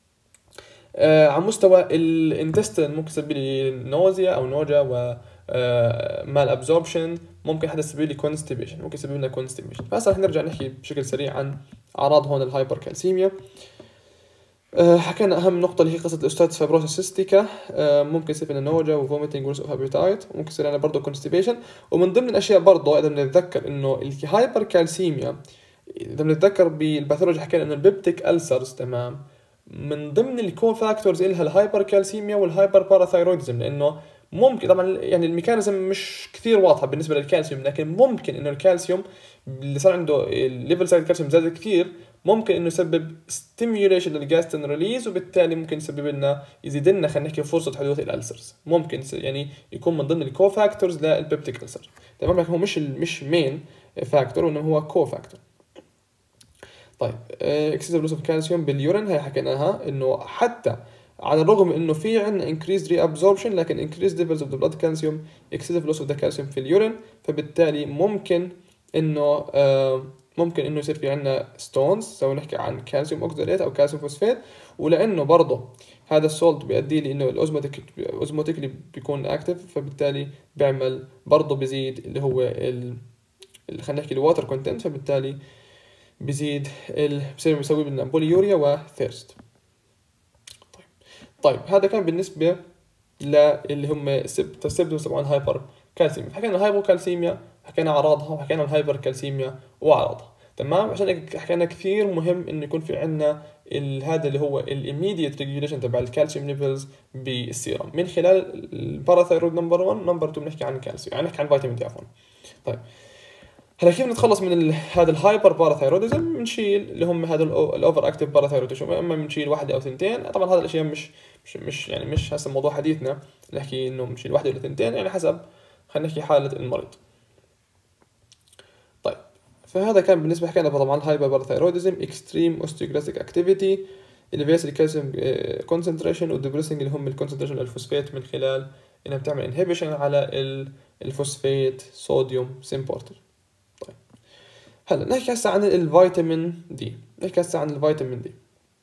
آه على مستوى الانتستين ممكن يسبب لي نوزيا او نوجا و آه مال ابزوربشن، ممكن حتى يسبب لي كونستيبيشن، ممكن يسبب لنا كونستيبيشن. فهسه رح نرجع نحكي بشكل سريع عن اعراض هون الهايبر كالسيميا. آه حكينا اهم نقطه اللي هي قصه الاوستايتس فايبروسيس سيستيكا. آه ممكن يصير لنا نوجا وفوميتنج ولوس اوف ابيتايت، ممكن يصير لنا برضه كونستيبيشن. ومن ضمن الاشياء برضه اذا بنتذكر انه الهايبر كالسيميا، اذا بنتذكر بالباثولوجي حكينا انه البيبتيك ألسرز تمام من ضمن الكون فاكتورز إلها الهايبر كالسيميا والهايبر باراثايرويدزم، لانه ممكن طبعا يعني الميكانيزم مش كثير واضحه بالنسبه للكالسيوم، لكن ممكن انه الكالسيوم اللي صار عنده الليفل سايد الكالسيوم زاد كثير، ممكن انه يسبب stimulation للجاستين ريليز، وبالتالي ممكن يسبب لنا يزيد لنا خلينا نحكي فرصه حدوث الالسرز. ممكن يعني يكون من ضمن الكو فاكتورز للبيبتيك ألسر. تمام، لكن هو مش مش مين فاكتور، وانما هو كو فاكتور. طيب اكسسيف لوس اوف كالسيوم باليورين هي حكيناها انه حتى على الرغم انه في عندنا increased reabsorption، لكن increased levels of the blood calcium excessive loss of the calcium في اليورين، فبالتالي ممكن انه آه ممكن انه يصير في عندنا ستونز، سواء نحكي عن كالسيوم اوكساليت او كالسيوم فوسفات. ولانه برضه هذا السولت بيؤدي لي انه الاوزموتيك اوزموتيكلي بيكون اكتف، فبالتالي بيعمل برضه بيزيد اللي هو ال خلينا نحكي الواتر كونتنت، فبالتالي بيزيد ال بصير بيسوي لنا بوليوريا وثيرست. طيب طيب هذا كان بالنسبه للي هم السيمبتومز طبعا هايبر كالسيميا. حكينا الهايبوكالسيميا، حكينا اعراضها، وحكينا الهايبر كالسيميا واعراضها. تمام، عشان هيك حكينا كثير مهم انه يكون في عندنا هذا اللي هو الاميديت ريجوليشن تبع الكالسيوم ليفلز بالسيرم من خلال الباراثايرويد نمبر واحد. نمبر اثنين بنحكي عن الكالسيوم، يعني نحكي عن فيتامين دي عفوا. طيب هلا كيف نتخلص من ال... هذا الهايبر باراثايروديزم؟ بنشيل اللي هم هذا الاوفر اكتيف باراثايروديزم، اما بنشيل واحده او ثنتين. طبعا هذا الاشياء مش مش مش يعني مش هسه موضوع حديثنا نحكي انه بنشيل واحده ولا ثنتين، يعني حسب خلينا نحكي حاله المريض. طيب فهذا كان بالنسبه حكينا طبعا الهايبر باراثايروديزم، اكستريم اوستيوكلاستيك اكتيفيتي، الفيس الكالسيوم كونسنتريشن، وديبريسنج اللي هم الكونسنتريشن الفوسفات من خلال انها بتعمل انهبيشن على الفوسفات صوديوم سيمبورتر. طيب هلا نحكي هسه عن الفيتامين دي. نحكي هسه عن الفيتامين دي.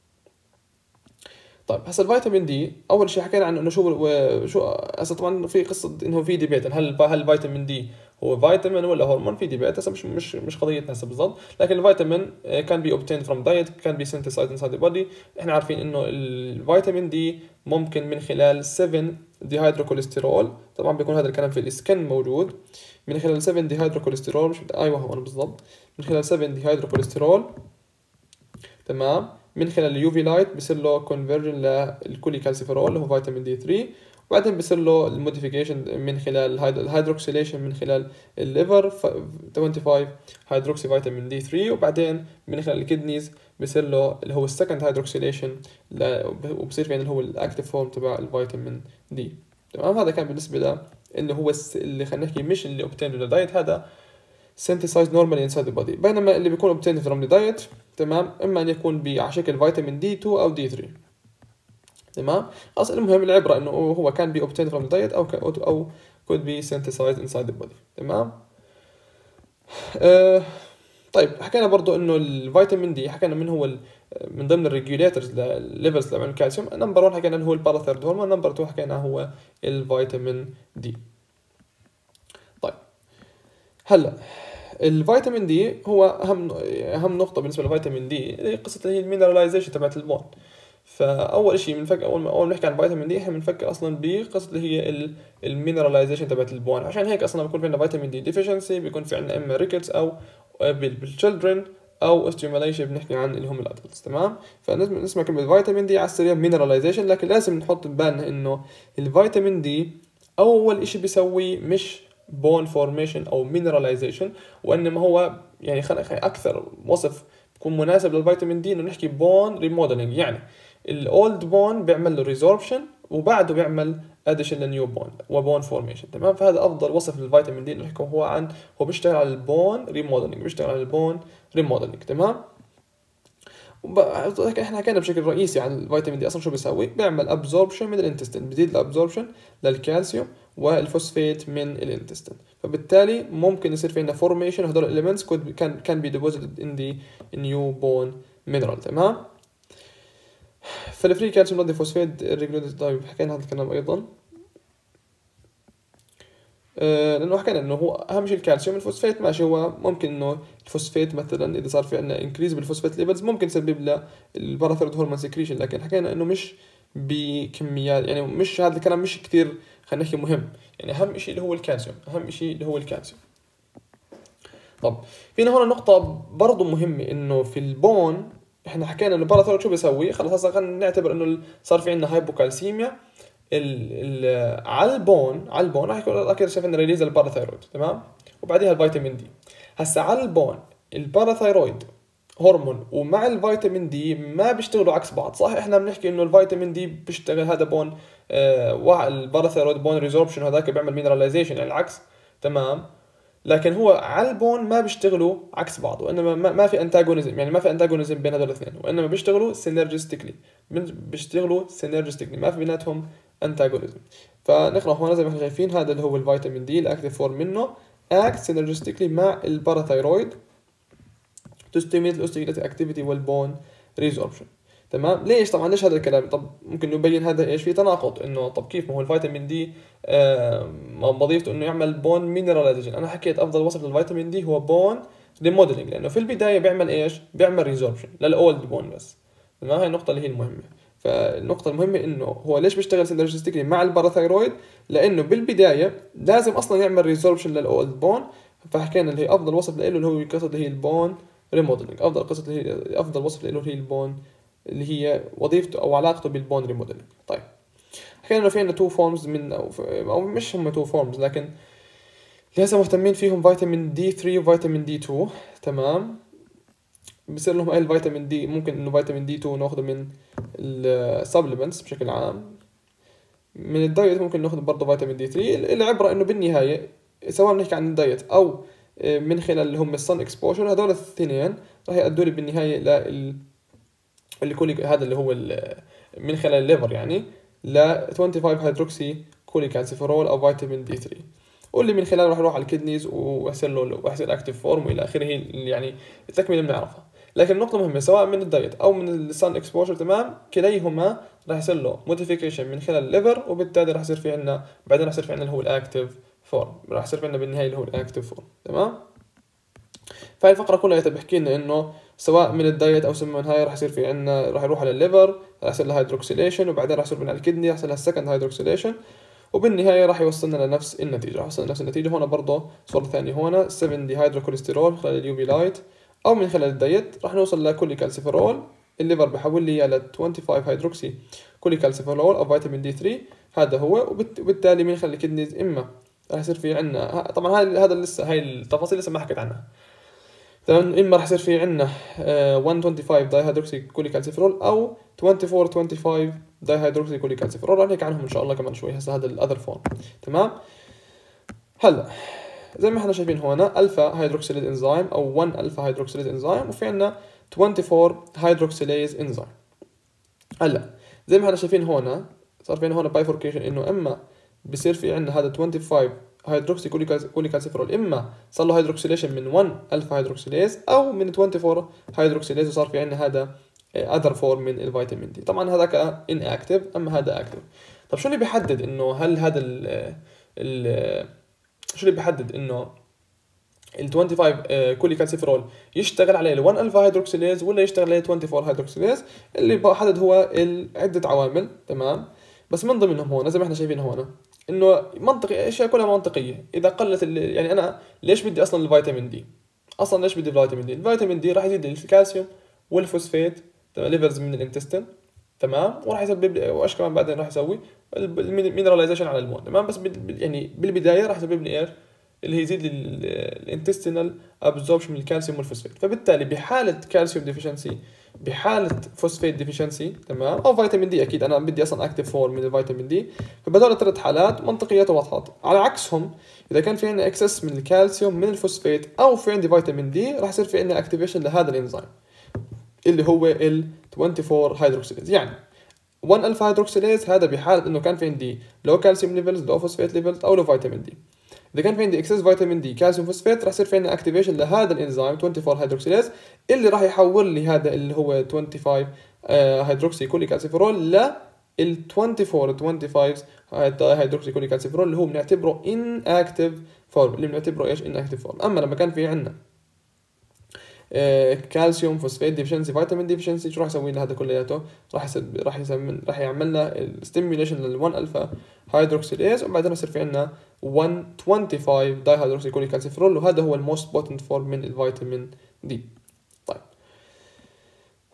طيب هسه الفيتامين دي اول شيء حكينا عنه انه شو شو هسه طبعا في قصه انه في ديبيت هل هل الفيتامين دي هو فيتامين ولا هرمون. في ديبيت هسه مش مش مش قضيتنا هسه بالضبط، لكن الفيتامين كان بي obtained from diet كان بي synthesized inside the body. احنا عارفين انه الفيتامين دي ممكن من خلال سبعة ديهيدروكوليسترول، طبعا بيكون هذا الكلام في السكن موجود، من خلال سبعة ديهيدروكوليسترول، مش ايوه هو انا بالضبط من خلال سبعة ديهيدروكوليسترول. تمام، من خلال اليوفي لايت بيصير له كونفرجن للكولي كالسيفيرول اللي هو فيتامين دي ثلاثة، وبعدين بيصير له الموديفيكيشن من خلال الهيدروكسيليشن من خلال الليفر خمسة وعشرين هيدروكسي فيتامين دي ثلاثة، وبعدين من خلال الكدنيز بيصير له اللي هو السكند هيدروكسيليشن وبصير في اللي هو الاكتيف فورم تبع الفيتامين دي. تمام، هذا كان بالنسبه له اللي هو اللي خلينا نحكي مش اللي obtained from the diet، هذا synthesized normally inside the body. بينما اللي بيكون obtained from the diet تمام اما ان يكون على شكل فيتامين دي اثنين او دي ثلاثة. تمام، اصلا المهم العبره انه هو كان بي obtained from the diet او او could be synthesized inside the body. تمام. آه طيب حكينا برضو انه الفيتامين دي حكينا من هو من ضمن الريجوليترز للليفلز تبع الكالسيوم. نمبر واحد حكينا انه هو الباراثايرويد هرمون، نمبر اثنين حكينا هو الفيتامين دي. طيب هلا الفيتامين دي هو اهم اهم نقطه بالنسبه للفيتامين دي قصه اللي هي المينراليزيشن تبعت البون. فاول شيء بنفكر اول ما اول ما نحكي عن فيتامين دي احنا بنفكر اصلا بقصه اللي هي المينراليزيشن تبعت البون. عشان هيك اصلا بيكون في عندنا فيتامين دي ديفيشنسي، بيكون في عندنا اما ريكتس او بالتشيلدرن او استيميليشن بنحكي عن اللي هم الادلتس. تمام، فنسمع كلمه فيتامين دي على السريع مينراليزيشن، لكن لازم نحط ببالنا انه الفيتامين دي اول شيء بيسويه مش بون فورميشن او مينراليزيشن، وانما هو يعني خلينا اكثر وصف بيكون مناسب للفيتامين دي انه نحكي بون ريموديلنج. يعني الاولد بون بيعمل له ريزوربشن وبعده بيعمل اديشن لنيو بون وبون فورميشن. تمام، فهذا افضل وصف للفيتامين دي انه نحكي هو عن هو بيشتغل على البون ريموديلنج، بيشتغل على البون ريموديلنج. تمام، احنا حكينا بشكل رئيسي عن الفيتامين دي اصلا شو بيسوي. بيعمل ابزوربشن من الانتستين، بيزيد الابزوربشن للكالسيوم والفوسفات من الانتستين، فبالتالي ممكن يصير في عندنا فورميشن هدول الاليمنتس كان كان بي ديبوزيتد ان دي نيو بون مينرال. تمام، فالفري كالسيوم نودي فوسفات ريجوليتد. طيب حكينا هذا الكلام ايضا آه لانه حكينا انه هو اهم شيء الكالسيوم. الفوسفات ماشي، هو ممكن انه الفوسفات مثلا اذا صار في عندنا انكريز بالفوسفات ليفلز ممكن يسبب له الباراثايرويد هرمون سكريشن، لكن حكينا انه مش بكميات، يعني مش هذا الكلام مش كثير خلينا نحكي مهم. يعني اهم شيء اللي هو الكالسيوم، اهم شيء اللي هو الكالسيوم. طب فينا هنا نقطة برضو مهمة انه في البون احنا حكينا انه الباراثايرويد شو بيسوي. خلص هسه خلينا نعتبر انه صار في عندنا هايبوكالسيميا ال ال على البون على البون راح يكون اكيد شايفين ريليز الباراثايرويد. تمام، وبعديها الفيتامين دي. هسه على البون الباراثايرويد هرمون ومع الفيتامين دي ما بيشتغلوا عكس بعض. صح احنا بنحكي انه الفيتامين دي بيشتغل هذا بون آه الباراثيرويد بون ريزوربشن، هذاك بيعمل مينراليزيشن يعني العكس، تمام. لكن هو على البون ما بيشتغلوا عكس بعض، وانما ما, ما في انتاجونيزم، يعني ما في انتاجونيزم بين هذول الاثنين، وانما بيشتغلوا سينرجستيكلي، بيشتغلوا سينرجستيكلي، ما في بيناتهم انتاجونيزم. فنقرا هون زي ما احنا شايفين هذا اللي هو الفيتامين دي الاكتيف فورم منه act synergistically مع الباراثايرويد to stimulate الاوستيوليتيك اكتيفيتي والبون ريزوربشن. تمام. ليش طبعا ليش هذا الكلام؟ طب ممكن نبين هذا ايش في تناقض، انه طب كيف ما هو الفيتامين دي آه وظيفته انه يعمل بون مينراليزيشن. انا حكيت افضل وصف للفيتامين دي هو بون ريموديلنج، لانه في البدايه بيعمل ايش؟ بيعمل ريزوربشن للاولد بون بس. تمام. هاي النقطه اللي هي المهمه. فالنقطة المهمة انه هو ليش بيشتغل سينرجستيكلي مع الباراثايرويد؟ لانه بالبداية لازم اصلا يعمل ريزوربشن للاولد بون. فحكينا اللي هي افضل وصف له اللي هو القصة اللي هي البون ريموديلنج، افضل قصة اللي هي افضل وصف له اللي هي البون اللي هي وظيفته او علاقته بالبون ريموديلنج. طيب حكينا انه في عندنا تو فورمز من او, أو مش هم تو فورمز، لكن لسه مهتمين فيهم فيتامين دي ثري وفيتامين دي تو. تمام. بصير لهم اي الفيتامين دي ممكن انه فيتامين دي تو ناخذه من السبلمنتس بشكل عام، من الدايت ممكن ناخذ برضه فيتامين دي ثري. العبره انه بالنهايه سواء بنحكي عن الدايت او من خلال اللي هم الصن اكسبوجر، هذول الاثنين راح يؤدوا لي بالنهايه لل اللي كل هذا اللي هو من خلال الليفر يعني ل خمسة وعشرين هيدروكسي كوليكالسيفيرول او فيتامين دي ثري، واللي من خلاله راح يروح على الكدنيز ويحصل له ويحصل اكتيف فورم والى اخره، يعني التكمله بنعرفها. لكن النقطة مهمة سواء من الدايت أو من السان اكسبوجر، تمام، كليهما راح يصير له موديفيكيشن من خلال الليفر، وبالتالي راح يصير في عندنا بعدين راح يصير في عندنا اللي هو الأكتيف فورم، راح يصير في عندنا بالنهاية اللي هو الأكتيف فورم. تمام. فهي الفقرة كلها بحكي لنا إنه سواء من الدايت أو من هاي راح يصير في عندنا راح يروح على الليفر، راح يصير له هيدروكسيليشن، وبعدين راح يصير من على الكدني راح يصير له السكند هيدروكسيليشن، وبالنهاية راح يوصلنا لنفس النتيجة. راح يوصلنا لنفس النتيجة. هنا برضه صورة ثانية هنا سبعة دي هيدروكوليسترول خلال اليو في لايت او من خلال الدايت راح نوصل لكوليكالسيفيرول، الليفر بحول لي على خمسة وعشرين هيدروكسي كوليكالسيفيرول او فيتامين دي ثري، هذا هو. وبالتالي من خلال الكدنيز اما راح يصير في عندنا طبعا هاي هذا لسه هاي التفاصيل لسه ما حكيت عنها، تمام. اما راح يصير في عندنا مية وخمسة وعشرين داي هيدروكسي كوليكالسيفيرول او أربعة وعشرين خمسة وعشرين داي هيدروكسي كوليكالسيفيرول، راح نحكي عنهم ان شاء الله كمان شوي. هسه هذا الاذر فورم. تمام. هلا زي ما احنا شايفين هنا الفا هيدروكسيليز انزيم او واحد الفا هيدروكسيليز انزيم، وفي عندنا أربعة وعشرين هيدروكسيليز انزيم. هلا زي ما احنا شايفين هنا صار في عندنا هنا بايفوركيشن، انه اما بصير في عندنا هذا خمسة وعشرين هيدروكسي كوليكالسيفيرول اما صار له هيدروكسيليشن من واحد الفا هيدروكسيليز او من أربعة وعشرين هيدروكسيليز، وصار في عندنا هذا اذر فورم من الفيتامين دي. طبعا هذاك ان اكتف اما هذا اكتف. طب شو اللي بيحدد انه هل هذا ال ال شو اللي بيحدد انه ال خمسة وعشرين كوليكالسيفيرول يشتغل عليه ال واحد الفا هيدروكسيليز ولا يشتغل عليه أربعة وعشرين هيدروكسيليز؟ اللي بحدد هو عدة عوامل. تمام. بس من ضمنهم هون زي ما احنا شايفين هون انه منطقي، اشياء كلها منطقيه. اذا قلت يعني انا ليش بدي اصلا الفيتامين دي؟ اصلا ليش بدي الفيتامين دي؟ الفيتامين دي راح يزيد الكالسيوم والفوسفات ليفلز من الانتستين، تمام، وراح يسبب وايش كمان بعدين راح يسوي المينراليزيشن على المون. تمام. بس يعني بالبدايه راح يسبب لي ايش؟ اللي هي يزيد الانتستينال ابزوربشن من الكالسيوم والفوسفات. فبالتالي بحاله كالسيوم ديفيشنسي، بحاله فوسفات ديفيشنسي، تمام، او فيتامين دي، اكيد انا بدي اصلا اكتيف فورم من الفيتامين دي، فبهذول الثلاث حالات منطقيات وواضحات. على عكسهم اذا كان في عندنا اكسس من الكالسيوم من الفوسفات او في عندي فيتامين دي، راح يصير في عندنا اكتيفيشن لهذا الانزيم اللي هو ال أربعة وعشرين هيدروكسيليز. يعني واحد الفا هيدروكسيليز هذا بحاله انه كان في عندي لو كالسيوم ليفلز، لو فوسفات ليفلز، او لو فيتامين دي. اذا كان في عندي اكسس فيتامين دي كالسيوم فوسفات، راح يصير في عندنا اكتيفيشن لهذا الانزيم أربعة وعشرين هيدروكسيليز اللي راح يحول لي هذا اللي هو خمسة وعشرين هيدروكسي كوليكالسيفيرول ل ال أربعة وعشرين هيدروكسي كوليكالسيفيرول اللي هو بنعتبره ان اكتيف فورم، اللي بنعتبره ايش؟ ان اكتيف فورم. اما لما كان في عندنا كالسيوم فوسفات ديفيشنسي فيتامين ديفيشنسي، شو راح يسوي لنا هذا كلياته؟ راح يسب... راح يسمن راح يعمل لنا الستيميوليشن لل واحد الفا هيدروكسيليز، وبعدين يصير في عندنا مية وخمسة وعشرين داي هيدروكسي كوليكالسيفيرول، وهذا هو الموست بوتنت فورم من الفيتامين دي. طيب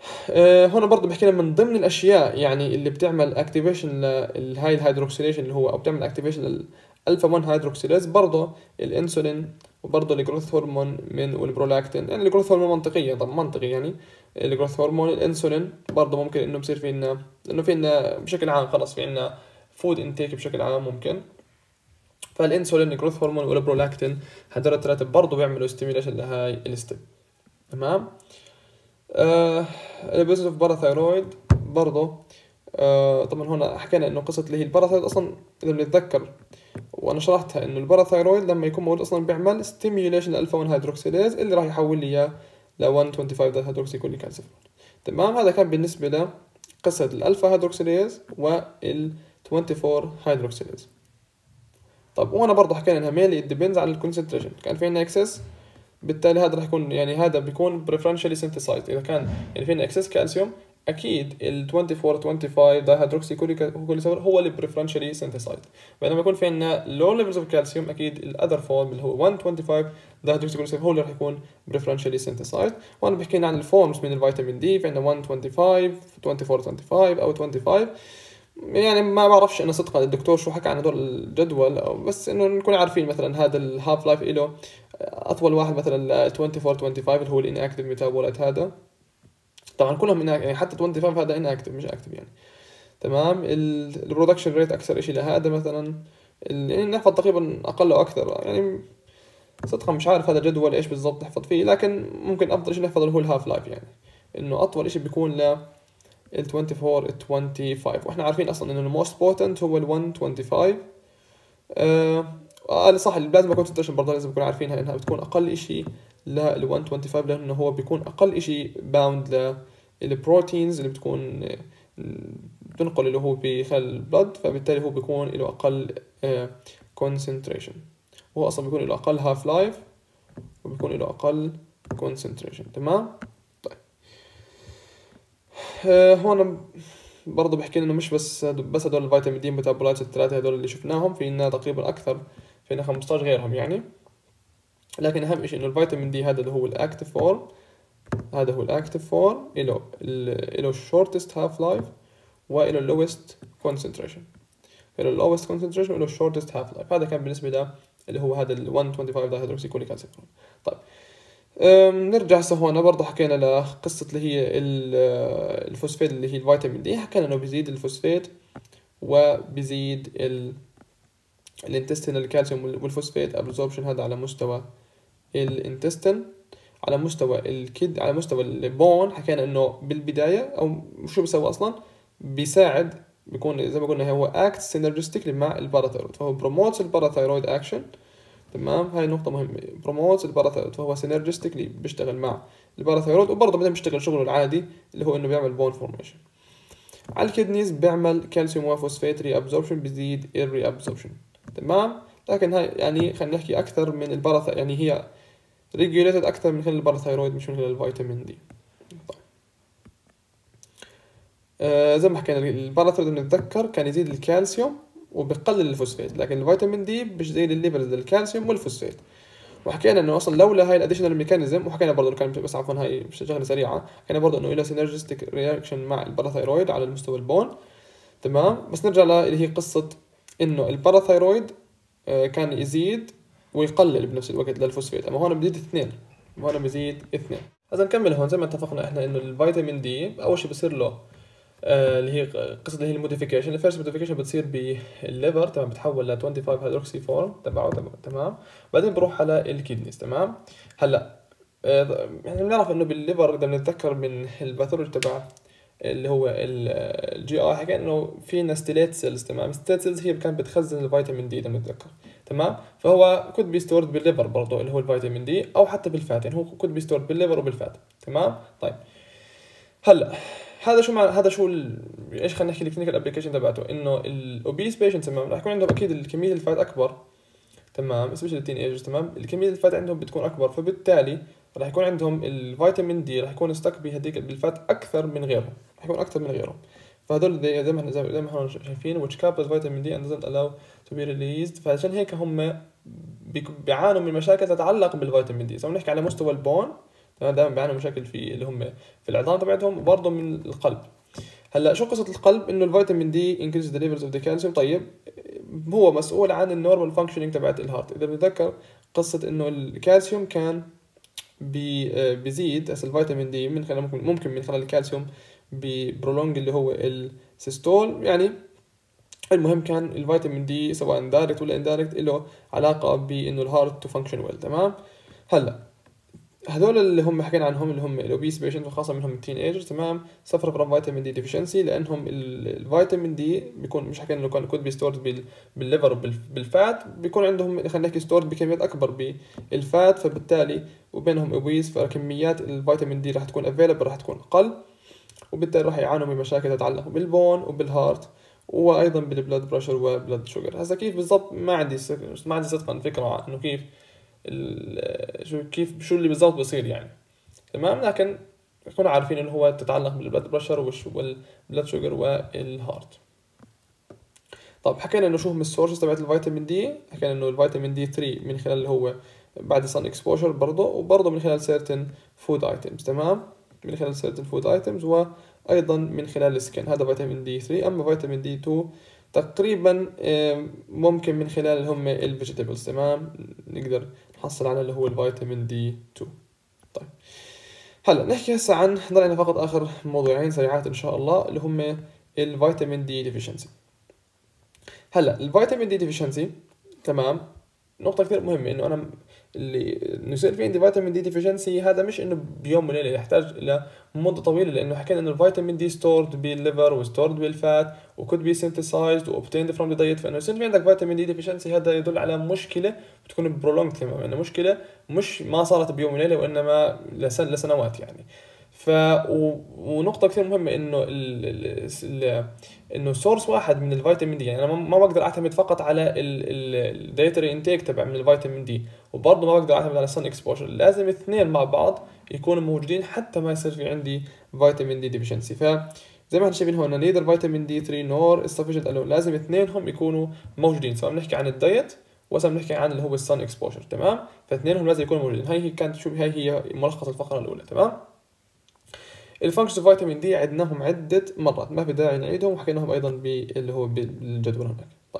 آه، هون برضه بحكي لنا من ضمن الاشياء يعني اللي بتعمل اكتيفيشن لهاي الهيدروكسيليشن اللي هو او بتعمل اكتيفيشن للالفا واحد هيدروكسيليز برضه الانسولين وبرضه الجروث هرمون من والبرولاكتين. يعني الجروث هرمون منطقية طبعا منطقي يعني الجروث هرمون. الانسولين برضه ممكن انه بصير في عنا لانه في عنا بشكل عام خلص في عنا فود انتيك بشكل عام ممكن. فالانسولين الجروث هرمون والبرولاكتين هدول الثلاثة برضه بيعملوا ستيميوليشن لهاي الستيب. تمام. آه البيزنس اوف باراثايرويد برضه آه طبعا هنا حكينا انه قصة اللي هي الباراثايرويد اصلا اذا بنتذكر وانا شرحتها انه الباراثايرويد لما يكون موجود اصلا بيعمل ستيميوليشن للالفا واحد هيدروكسيليز اللي راح يحول لي اياه ل مية وخمسة وعشرين هيدروكسيكوليك اسيد. تمام. هذا كان بالنسبة لقصة الالفا هيدروكسيليز وال أربعة وعشرين هيدروكسيليز. طب وانا برضه حكينا انها ميلي ديبيندز على الكونسنتريشن. كان في عندنا اكسس بالتالي هذا راح يكون يعني هذا بيكون preferentially synthesized. اذا كان يعني فينا اكسس كالسيوم اكيد ال أربعة وعشرين خمسة وعشرين دايهيدروكسيكوليك هو اللي preferentially synthesized. بينما يكون في عندنا low levels of calcium اكيد الاذر فورم اللي هو مية وخمسة وعشرين دايهيدروكسيكوليك هو اللي راح يكون preferentially synthesized. وانا بحكي عن الفورمز من الفيتامين دي في عندنا مية وخمسة وعشرين أربعة وعشرين خمسة وعشرين او خمسة وعشرين. يعني ما بعرفش انه صدقا الدكتور شو حكى عن هذول الجدول او بس انه نكون عارفين مثلا هذا الهاف لايف له اطول واحد مثلا ال أربعة وعشرين خمسة وعشرين اللي هو الاناكتيف ميتابولايت. هذا طبعا كلهم إن يعني حتى خمسة وعشرين هذا اناكتيف مش اكتيف يعني. تمام. البرودكشن ريت اكثر شيء لهذا مثلا يعني نحفظ تقريبا اقل او اكثر يعني صدقا مش عارف هذا الجدول ايش بالضبط نحفظ فيه لكن ممكن افضل شيء نحفظه هو الهاف لايف يعني انه اطول شيء بيكون ل ال أربعة وعشرين ال خمسة وعشرين واحنا عارفين اصلا انه الموست بوتنت هو ال مية وخمسة وعشرين. آه صح البلازما كونسنتريشن برضه لازم نكون عارفينها انها بتكون اقل شيء لل مية وخمسة وعشرين لانه هو بيكون اقل شيء باوند للبروتينز اللي بتكون بتنقل اللي هو بخلال البلد فبالتالي هو بيكون له اقل كونسنتريشن وهو اصلا بيكون له اقل هاف لايف وبيكون له اقل كونسنتريشن. تمام. آه هون برضه بحكي انه مش بس بس هدول الفيتامين دي ميتابولايتس الثلاثه هدول اللي شفناهم في لنا تقريبا اكثر في لنا خمسطعش غيرهم يعني. لكن اهم شيء انه الفيتامين دي هذا اللي هو الاكتيف فورم هذا هو الاكتيف فورم له له الشورتست هاف لايف وله اللوست كونسنتريشن له اللوست كونسنتريشن وله الشورتست هاف لايف. هذا كان بالنسبه له اللي هو هذا ال مية وخمسة وعشرين دايهيدروكسيكوليك اسيد. طيب نرجع هسه هون برضه حكينا لقصة اللي هي الفوسفات اللي هي الفيتامين دي. حكينا انه بيزيد الفوسفات وبيزيد ال الانتستين الكالسيوم والفوسفات ابزوربشن هذا على مستوى الانتستين على مستوى الكد على مستوى البون. حكينا انه بالبداية او شو بيسوي اصلا بيساعد بيكون زي ما قلنا هو اكت سينرجستيكلي مع الباراثايرويد فهو بروموتس الباراثايرويد اكشن. تمام. هاي نقطة مهمة بروموتس الباراثايرويد فهو سينرجستيكلي بيشتغل مع الباراثايرويد وبرضه بدنا بيشتغل شغله العادي اللي هو انه بيعمل بون فورميشن. على الكدنيز بيعمل كالسيوم وفوسفات ري ابزوربشن بيزيد الري ابزوربشن. تمام. لكن هاي يعني خلينا نحكي اكثر من الباراثايرويد يعني هي ريجوليتد اكثر من خلال الباراثايرويد مش من خلال الفيتامين دي. طيب. آه زي ما حكينا الباراثايرويد بنتذكر كان يزيد الكالسيوم وبقلل الفوسفات لكن الفيتامين دي بيزيد الليفلز للكالسيوم والفوسفات. وحكينا انه اصلا لولا هاي الاديشنال ميكانيزم وحكينا برضه كان بس عفوا هاي شغله سريعه حكينا برضه انه له سينرجستيك رياكشن مع الباراثايرويد على المستوى البون. تمام. بس نرجع اللي هي قصه انه الباراثايرويد كان يزيد ويقلل بنفس الوقت للفوسفات اما هون بيزيد اثنين وهون بيزيد اثنين. هذا نكمل هون زي ما اتفقنا احنا انه الفيتامين دي اول شيء بصير له آه اللي هي قصة اللي هي الموديفيكيشن. الفيرست موديفيكيشن بتصير بالليفر. تمام. بتحول ل خمسة وعشرين هيدروكسي فورم تبعه. تمام. بعدين بروح على الكيدنيز. تمام. هلا آه يعني بنعرف انه بالليفر بدنا نتذكر من الباثولوجي تبع اللي هو الجي اي حكينا انه في نستيليت سيلز. تمام. ستيليت سيلز هي كانت بتخزن الفيتامين دي اذا بنتذكر. تمام. فهو كود بي ستورد بالليفر برضه اللي هو الفيتامين دي او حتى بالفات يعني هو كود بي ستورد بالليفر وبالفات. تمام. طيب هلا هذا شو مع هذا شو ال... ايش خلينا نحكي الكلينيكال ابلكيشن تبعته انه الاوبيس بيشنت تمام راح يكون عندهم اكيد الكميه الفات اكبر. تمام. سبيشال التين ايجرز. تمام. الكميه الفات عندهم بتكون اكبر فبالتالي راح يكون عندهم الفيتامين دي راح يكون استك بهديك بالفات اكثر من غيرهم راح يكون اكثر من غيرهم. فهدول زي ما احنا زي ما احنا شايفين which caps vitamin D and doesn't allow to be released. فعشان هيك هم بيعانوا من مشاكل تتعلق بالفيتامين دي سواء نحكي على مستوى البون. تمام، دائما بيعانوا مشاكل في اللي هم في العظام تبعتهم وبرضه من القلب. هلا شو قصة القلب؟ انه الفيتامين دي increases the levels of the calcium. طيب هو مسؤول عن النورمال فانكشنينج تبعت الهارت. اذا بنتذكر قصة انه الكالسيوم كان بي بيزيد، هسه الفيتامين دي من خلال ممكن ممكن من خلال الكالسيوم ببرولونج اللي هو السيستول يعني. المهم كان الفيتامين دي سواء دايركت ولا اندايركت له علاقة بانه الهارت تو فانكشن ويل. تمام. هلا هذول اللي هم حكينا عنهم اللي هم الاوبيس بيشنت وخاصه منهم التين ايجرز، تمام، سفر فروم فيتامين دي ديفيشنسي، لانهم الفيتامين دي بيكون مش حكينا انه كان كود بي ستورد بالليفر بالفات، بيكون عندهم خلينا نحكي ستورد بكميات اكبر بالفات، فبالتالي وبينهم اوبيس، فكميات الفيتامين دي راح تكون افيلبل راح تكون اقل، وبالتالي راح يعانوا من مشاكل تتعلق بالبون وبالهارت وايضا بالبلاد بريشر وبلاد شوجر. هسا كيف بالضبط ما عندي ما عندي صدقا فكره انه كيف شو كيف شو اللي بالضبط بصير يعني. تمام. لكن نكون عارفين انه هو تتعلق بالبلد بريشر والبلد شوجر والهارت. طب حكينا انه شو هم السورسز تبعت الفيتامين دي. حكينا انه الفيتامين دي ثلاثة من خلال اللي هو بعد sun exposure برضه، وبرضه من خلال certain food items. تمام، من خلال certain food items وايضا من خلال السكن. هذا فيتامين دي ثلاثة. اما فيتامين دي اثنين تقريبا ممكن من خلال اللي هم الفيجيتابلز. تمام، نقدر نحصل على اللي هو الفيتامين دي اثنين. طيب هلا نحكي هسه عن ضلينا فقط اخر موضوعين سريعات ان شاء الله اللي هم الفيتامين دي ديفيشنسي. هلا الفيتامين دي ديفيشنسي، تمام، نقطة كثير مهمة انه انا اللي يصير في عندي فيتامين دي ديفيشنسي هذا مش انه بيوم وليلة، يحتاج الى مدة طويلة، لانه حكينا انه الفيتامين دي ستورد بالليفر وستورد بالفات وكود بي سينثسايزد وobtained from the diet. فانه يصير في عندك فيتامين دي ديفيشنسي هذا يدل على مشكلة بتكون برولونج تماما، انه مشكلة مش ما صارت بيوم وليلة وانما لسن لسنوات يعني. ف و... ونقطة كثير مهمة انه ال... ال... ال... انه سورس واحد من الفيتامين دي، يعني انا ما بقدر اعتمد فقط على الدايتري انتيك تبع من الفيتامين دي، وبرضه ما بقدر اعتمد على السن اكسبوجر، لازم اثنين مع بعض يكونوا موجودين حتى ما يصير في عندي فيتامين دي ديفيشنسي. ف زي ما احنا شايفين هون نيدر فيتامين دي ثلاثة نور sufficient alone، لازم اثنينهم يكونوا موجودين، سواء بنحكي عن الدايت وسواء بنحكي عن اللي هو السن اكسبوجر. تمام، فاثنينهم لازم يكونوا موجودين. هاي هي كانت شو هاي هي ملخص الفقرة الأولى. تمام. الفانكشنز فيتامين دي عدناهم عدة مرات ما في داعي نعيدهم، وحكيناهم أيضا باللي هو بالجدول هناك. طيب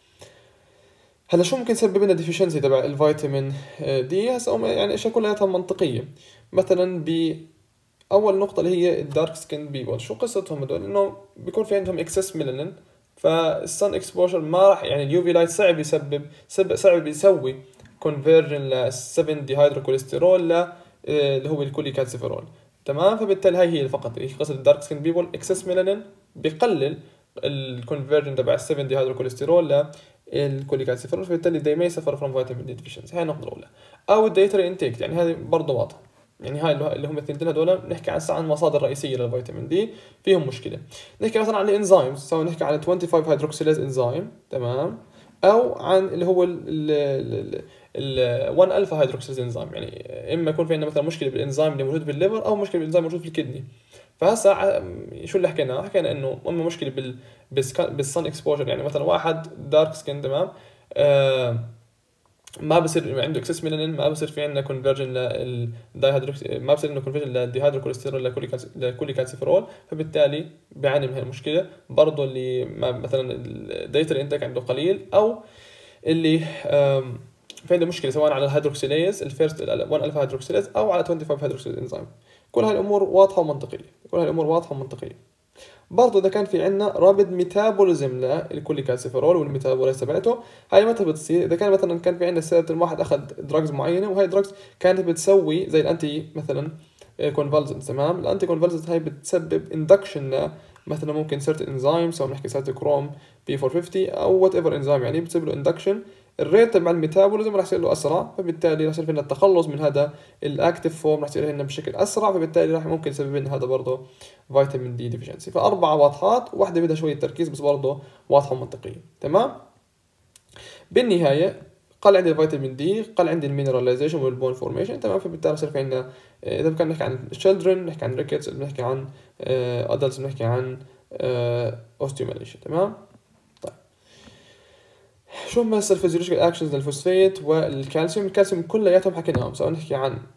هلا شو ممكن يسبب لنا ديفيشنسي تبع الفيتامين دي؟ هسه يعني اشياء كلها منطقية. مثلا بأول نقطة اللي هي الدارك سكين بيبول، شو قصتهم هدول؟ إنه بيكون في عندهم اكسس ميلانين، فالسن اكسبوجر ما راح يعني اليو في لايت صعب يسبب صعب يسوي كونفرجن ل سبعة ديهيدروكوليسترول ل اللي هو الكوليكالسيفيرول. تمام، فبالتالي هاي هي فقط هي قصة الدارك سكين بيبول، اكسس ميلانين بيقلل الكونفرجن تبع سبعة ديهيدروكوليسترول للكوليكالسيفيرول، فبالتالي they may suffer from vitamin D deficiency. هاي النقطة الأولى. أو الدايتري انتيك، يعني هذه برضه واضحة، يعني هاي اللي هم الثنتين هذول بنحكي عن عن مصادر رئيسية للفيتامين دي فيهم مشكلة. نحكي مثلا عن الانزيمز، سواء نحكي عن خمسة وعشرين هيدروكسيليز انزيم، تمام، أو عن اللي هو ال ال ال واحد ألفا هيدروكسيليز انزيم، يعني إما يكون في عندنا مثلا مشكلة بالانزيم اللي موجود بالليفر أو مشكلة بالانزيم موجود في الكدني. فهسا شو اللي حكينا؟ حكينا انه اما مشكله بال بالسن اكسبوجر، يعني مثلا واحد دارك سكين، تمام، آه ما بصير عنده اكسس ميلانين، ما بصير في عندنا كونفرجن للدايهيدروكس، ما بصير انه كونفرجن للديهيدروكوليسترول للكوليكالسيفيرول، فبالتالي بيعاني من هاي المشكله. برضه اللي مثلا الدايتري انتك عنده قليل، او اللي في عنده مشكله سواء على الهيدروكسيليز الفيرست واحد ألفا هيدروكسيليز او على خمسة وعشرين هيدروكسيليز انزيم. كل هاي الامور واضحه ومنطقيه، كل هاي الامور واضحه ومنطقيه. برضه اذا كان في عندنا رابد ميتابوليزم للكوليكالسيفيرول والميتابولايز تبعته، هاي متى بتصير؟ اذا كان مثلا كان في عندنا سيرتن واحد اخذ دراجز معينه، وهي دراجز كانت بتسوي زي الانتي مثلا كونفالسنت، تمام، الانتي كونفالسنت هاي بتسبب اندكشن مثلا ممكن سيرتن انزيم، سواء نحكي سيتوكروم بي أربعمية وخمسين او وات ايفر انزيم، يعني بتسبب له اندكشن، الريت تبع الميتابوليزم راح يصير له اسرع، فبالتالي راح يصير فينا التخلص من هذا الاكتيف فورم راح يصير لنا بشكل اسرع، فبالتالي راح ممكن يسبب لنا هذا برضه فيتامين دي ديفيشنسي. فاربعه واضحات، واحده بدها شويه تركيز بس برضه واضحه ومنطقيه. تمام. بالنهايه قل عندي الفيتامين دي، قل عندي المينراليزيشن والبون فورميشن، تمام، فبالتالي يصير في عندنا اذا كان نحكي عن children نحكي عن ريكيتس، بنحكي عن ادلتس بنحكي عن اوستيوماليشن. تمام. شو هم هسه الفيزيولوجيكال اكشنز للفوسفات والكالسيوم؟ الكالسيوم كلياتهم حكيناهم، سواء نحكي عن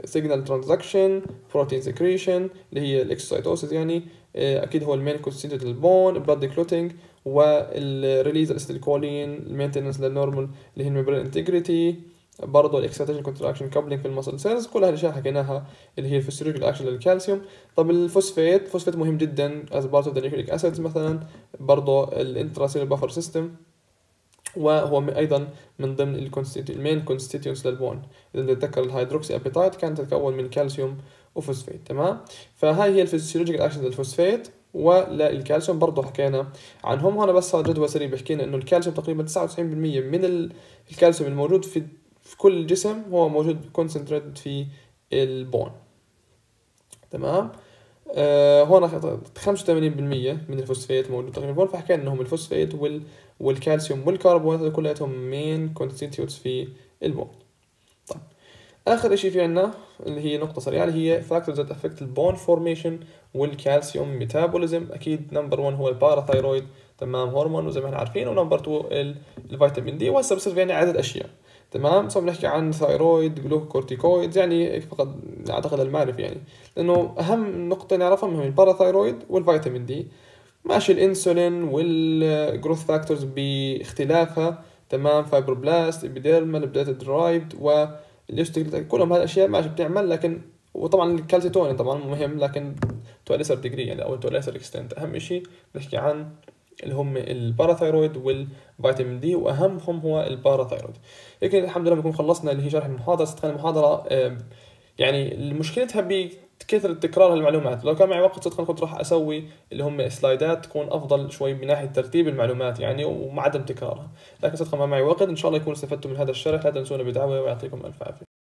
سيجنال ترانزكشن، بروتين سكريشن اللي هي الاكسوسايتوسيس يعني، اكيد هو المين كونستيتوت للبون، بلاد كلوتينج، والريليز الاستيلكولين، المينتنس للنورمال اللي هي الميمبرين انتجريتي، برضه الاكسيتيشن كونتراكشن كابلينج في المسل سيلز، كل هالاشياء حكيناها اللي هي الفسيولوجيكال اكشن للكالسيوم. طب الفوسفات، الفوسفات مهم جدا از بارت اوف ذا نيوكليك اسيدز مثلا، برضه الانتراسيلولار بافر سيستم، وهو ايضا من ضمن المين كونستيتيونس للبون. اذا نتذكر الهيدروكسي ابيتايت كانت تتكون من كالسيوم وفوسفات، تمام. فهاي هي الفسيولوجيكال اكشن للفوسفات وللكالسيوم برضه حكينا عنهم. هنا بس هذا جدول سريع بيحكي لنا انه الكالسيوم تقريبا تسعة وتسعين بالمية من الكالسيوم الموجود في في كل الجسم هو موجود كونسنتريتد في البون، تمام. آه هون خمسة وثمانين بالمية من الفوسفات موجود تقريبا في البون، فحكينا انهم الفوسفات وال والكالسيوم والكربونات كلياتهم مين كونستيتيوتس في البون. طيب اخر اشي في عنا اللي هي نقطه سريعه اللي هي فاكتورز ذات افكت البون فورميشن والكالسيوم ميتابوليزم. اكيد نمبر واحد هو الباراثايرويد، تمام، هرمون وزي ما احنا عارفين، ونمبر اثنين الفيتامين دي. وهسه بصير في عنا عدد اشياء، تمام. صار بنحكي عن ثايرويد، جلوكورتيكويد، يعني فقط اعتقد المعرفة يعني، لانه اهم نقطه نعرفها هم الباراثايرويد والفيتامين دي. ماشي الانسولين والجروث فاكتورز باختلافها، تمام، فايبروبلاست، ابيديرمال، بليت درايفد، والاستيك، كلهم هالاشياء ماشي بتعمل، لكن وطبعا الكالسيتونين طبعا مهم، لكن تو ليسر ديجري يعني، او تو ليسر اكستنت. اهم شيء نحكي عن اللي هم الباراثايرويد والفيتامين دي، واهمهم هو الباراثايرويد. لكن الحمد لله بنكون خلصنا اللي هي شرح المحاضره. ستكون المحاضره يعني مشكلتها بكثرة تكرار المعلومات. لو كان معي وقت صدقا كنت راح اسوي اللي هم سلايدات تكون افضل شوي من ناحيه ترتيب المعلومات يعني وعدم تكرارها، لكن صدقا ما معي وقت. ان شاء الله يكون استفدتوا من هذا الشرح. لا تنسونا بدعوه، ويعطيكم الف عافيه.